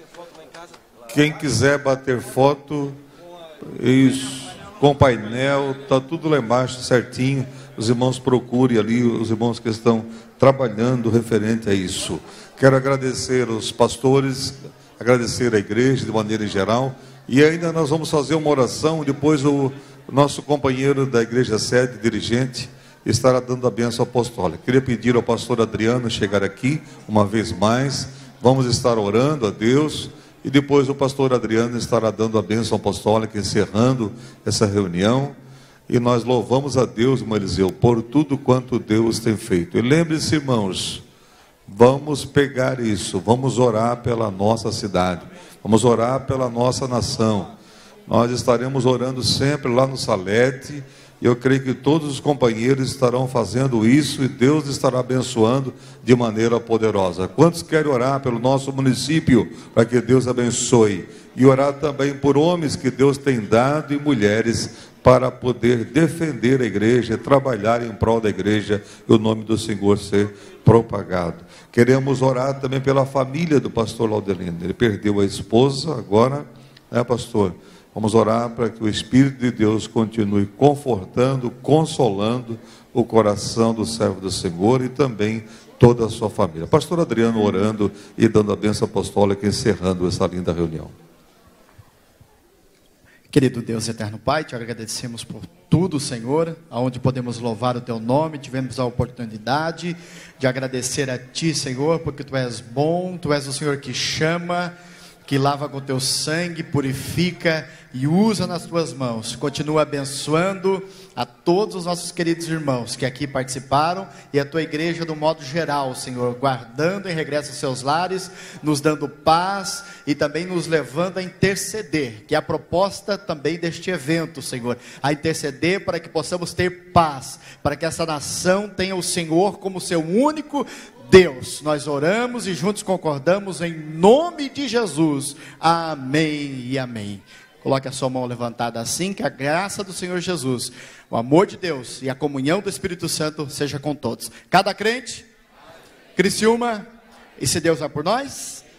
Quem quiser bater foto, isso, com painel, está tudo lá embaixo certinho. Os irmãos procurem ali, os irmãos que estão trabalhando referente a isso. Quero agradecer aos pastores, agradecer a igreja de maneira geral. E ainda nós vamos fazer uma oração, depois o nosso companheiro da igreja sede, dirigente, estará dando a bênção apostólica. Queria pedir ao pastor Adriano chegar aqui, uma vez mais, vamos estar orando a Deus, e depois o pastor Adriano estará dando a bênção apostólica, encerrando essa reunião, e nós louvamos a Deus, irmão Eliseu, por tudo quanto Deus tem feito. E lembre-se, irmãos, vamos pegar isso, vamos orar pela nossa cidade, vamos orar pela nossa nação. Nós estaremos orando sempre lá no Salete, E eu creio que todos os companheiros estarão fazendo isso e Deus estará abençoando de maneira poderosa. Quantos querem orar pelo nosso município para que Deus abençoe? E orar também por homens que Deus tem dado e mulheres para poder defender a igreja, trabalhar em prol da igreja e o nome do Senhor ser propagado. Queremos orar também pela família do pastor Laudelino. Ele perdeu a esposa agora, né, pastor? Vamos orar para que o Espírito de Deus continue confortando, consolando o coração do servo do Senhor e também toda a sua família. Pastor Adriano orando e dando a bênção apostólica, encerrando essa linda reunião. Querido Deus eterno Pai, te agradecemos por tudo, Senhor, aonde podemos louvar o teu nome. Tivemos a oportunidade de agradecer a ti, Senhor, porque tu és bom, tu és o Senhor que chama, que lava com teu sangue, purifica e usa nas tuas mãos. Continua abençoando a todos os nossos queridos irmãos que aqui participaram e a tua igreja do modo geral, Senhor, guardando em regresso aos seus lares, nos dando paz e também nos levando a interceder, que é a proposta também deste evento, Senhor, a interceder para que possamos ter paz, para que essa nação tenha o Senhor como seu único Deus. Nós oramos e juntos concordamos em nome de Jesus. Amém e amém. Coloque a sua mão levantada assim, que a graça do Senhor Jesus, o amor de Deus e a comunhão do Espírito Santo seja com todos. Cada crente, Criciúma, e se Deus é por nós,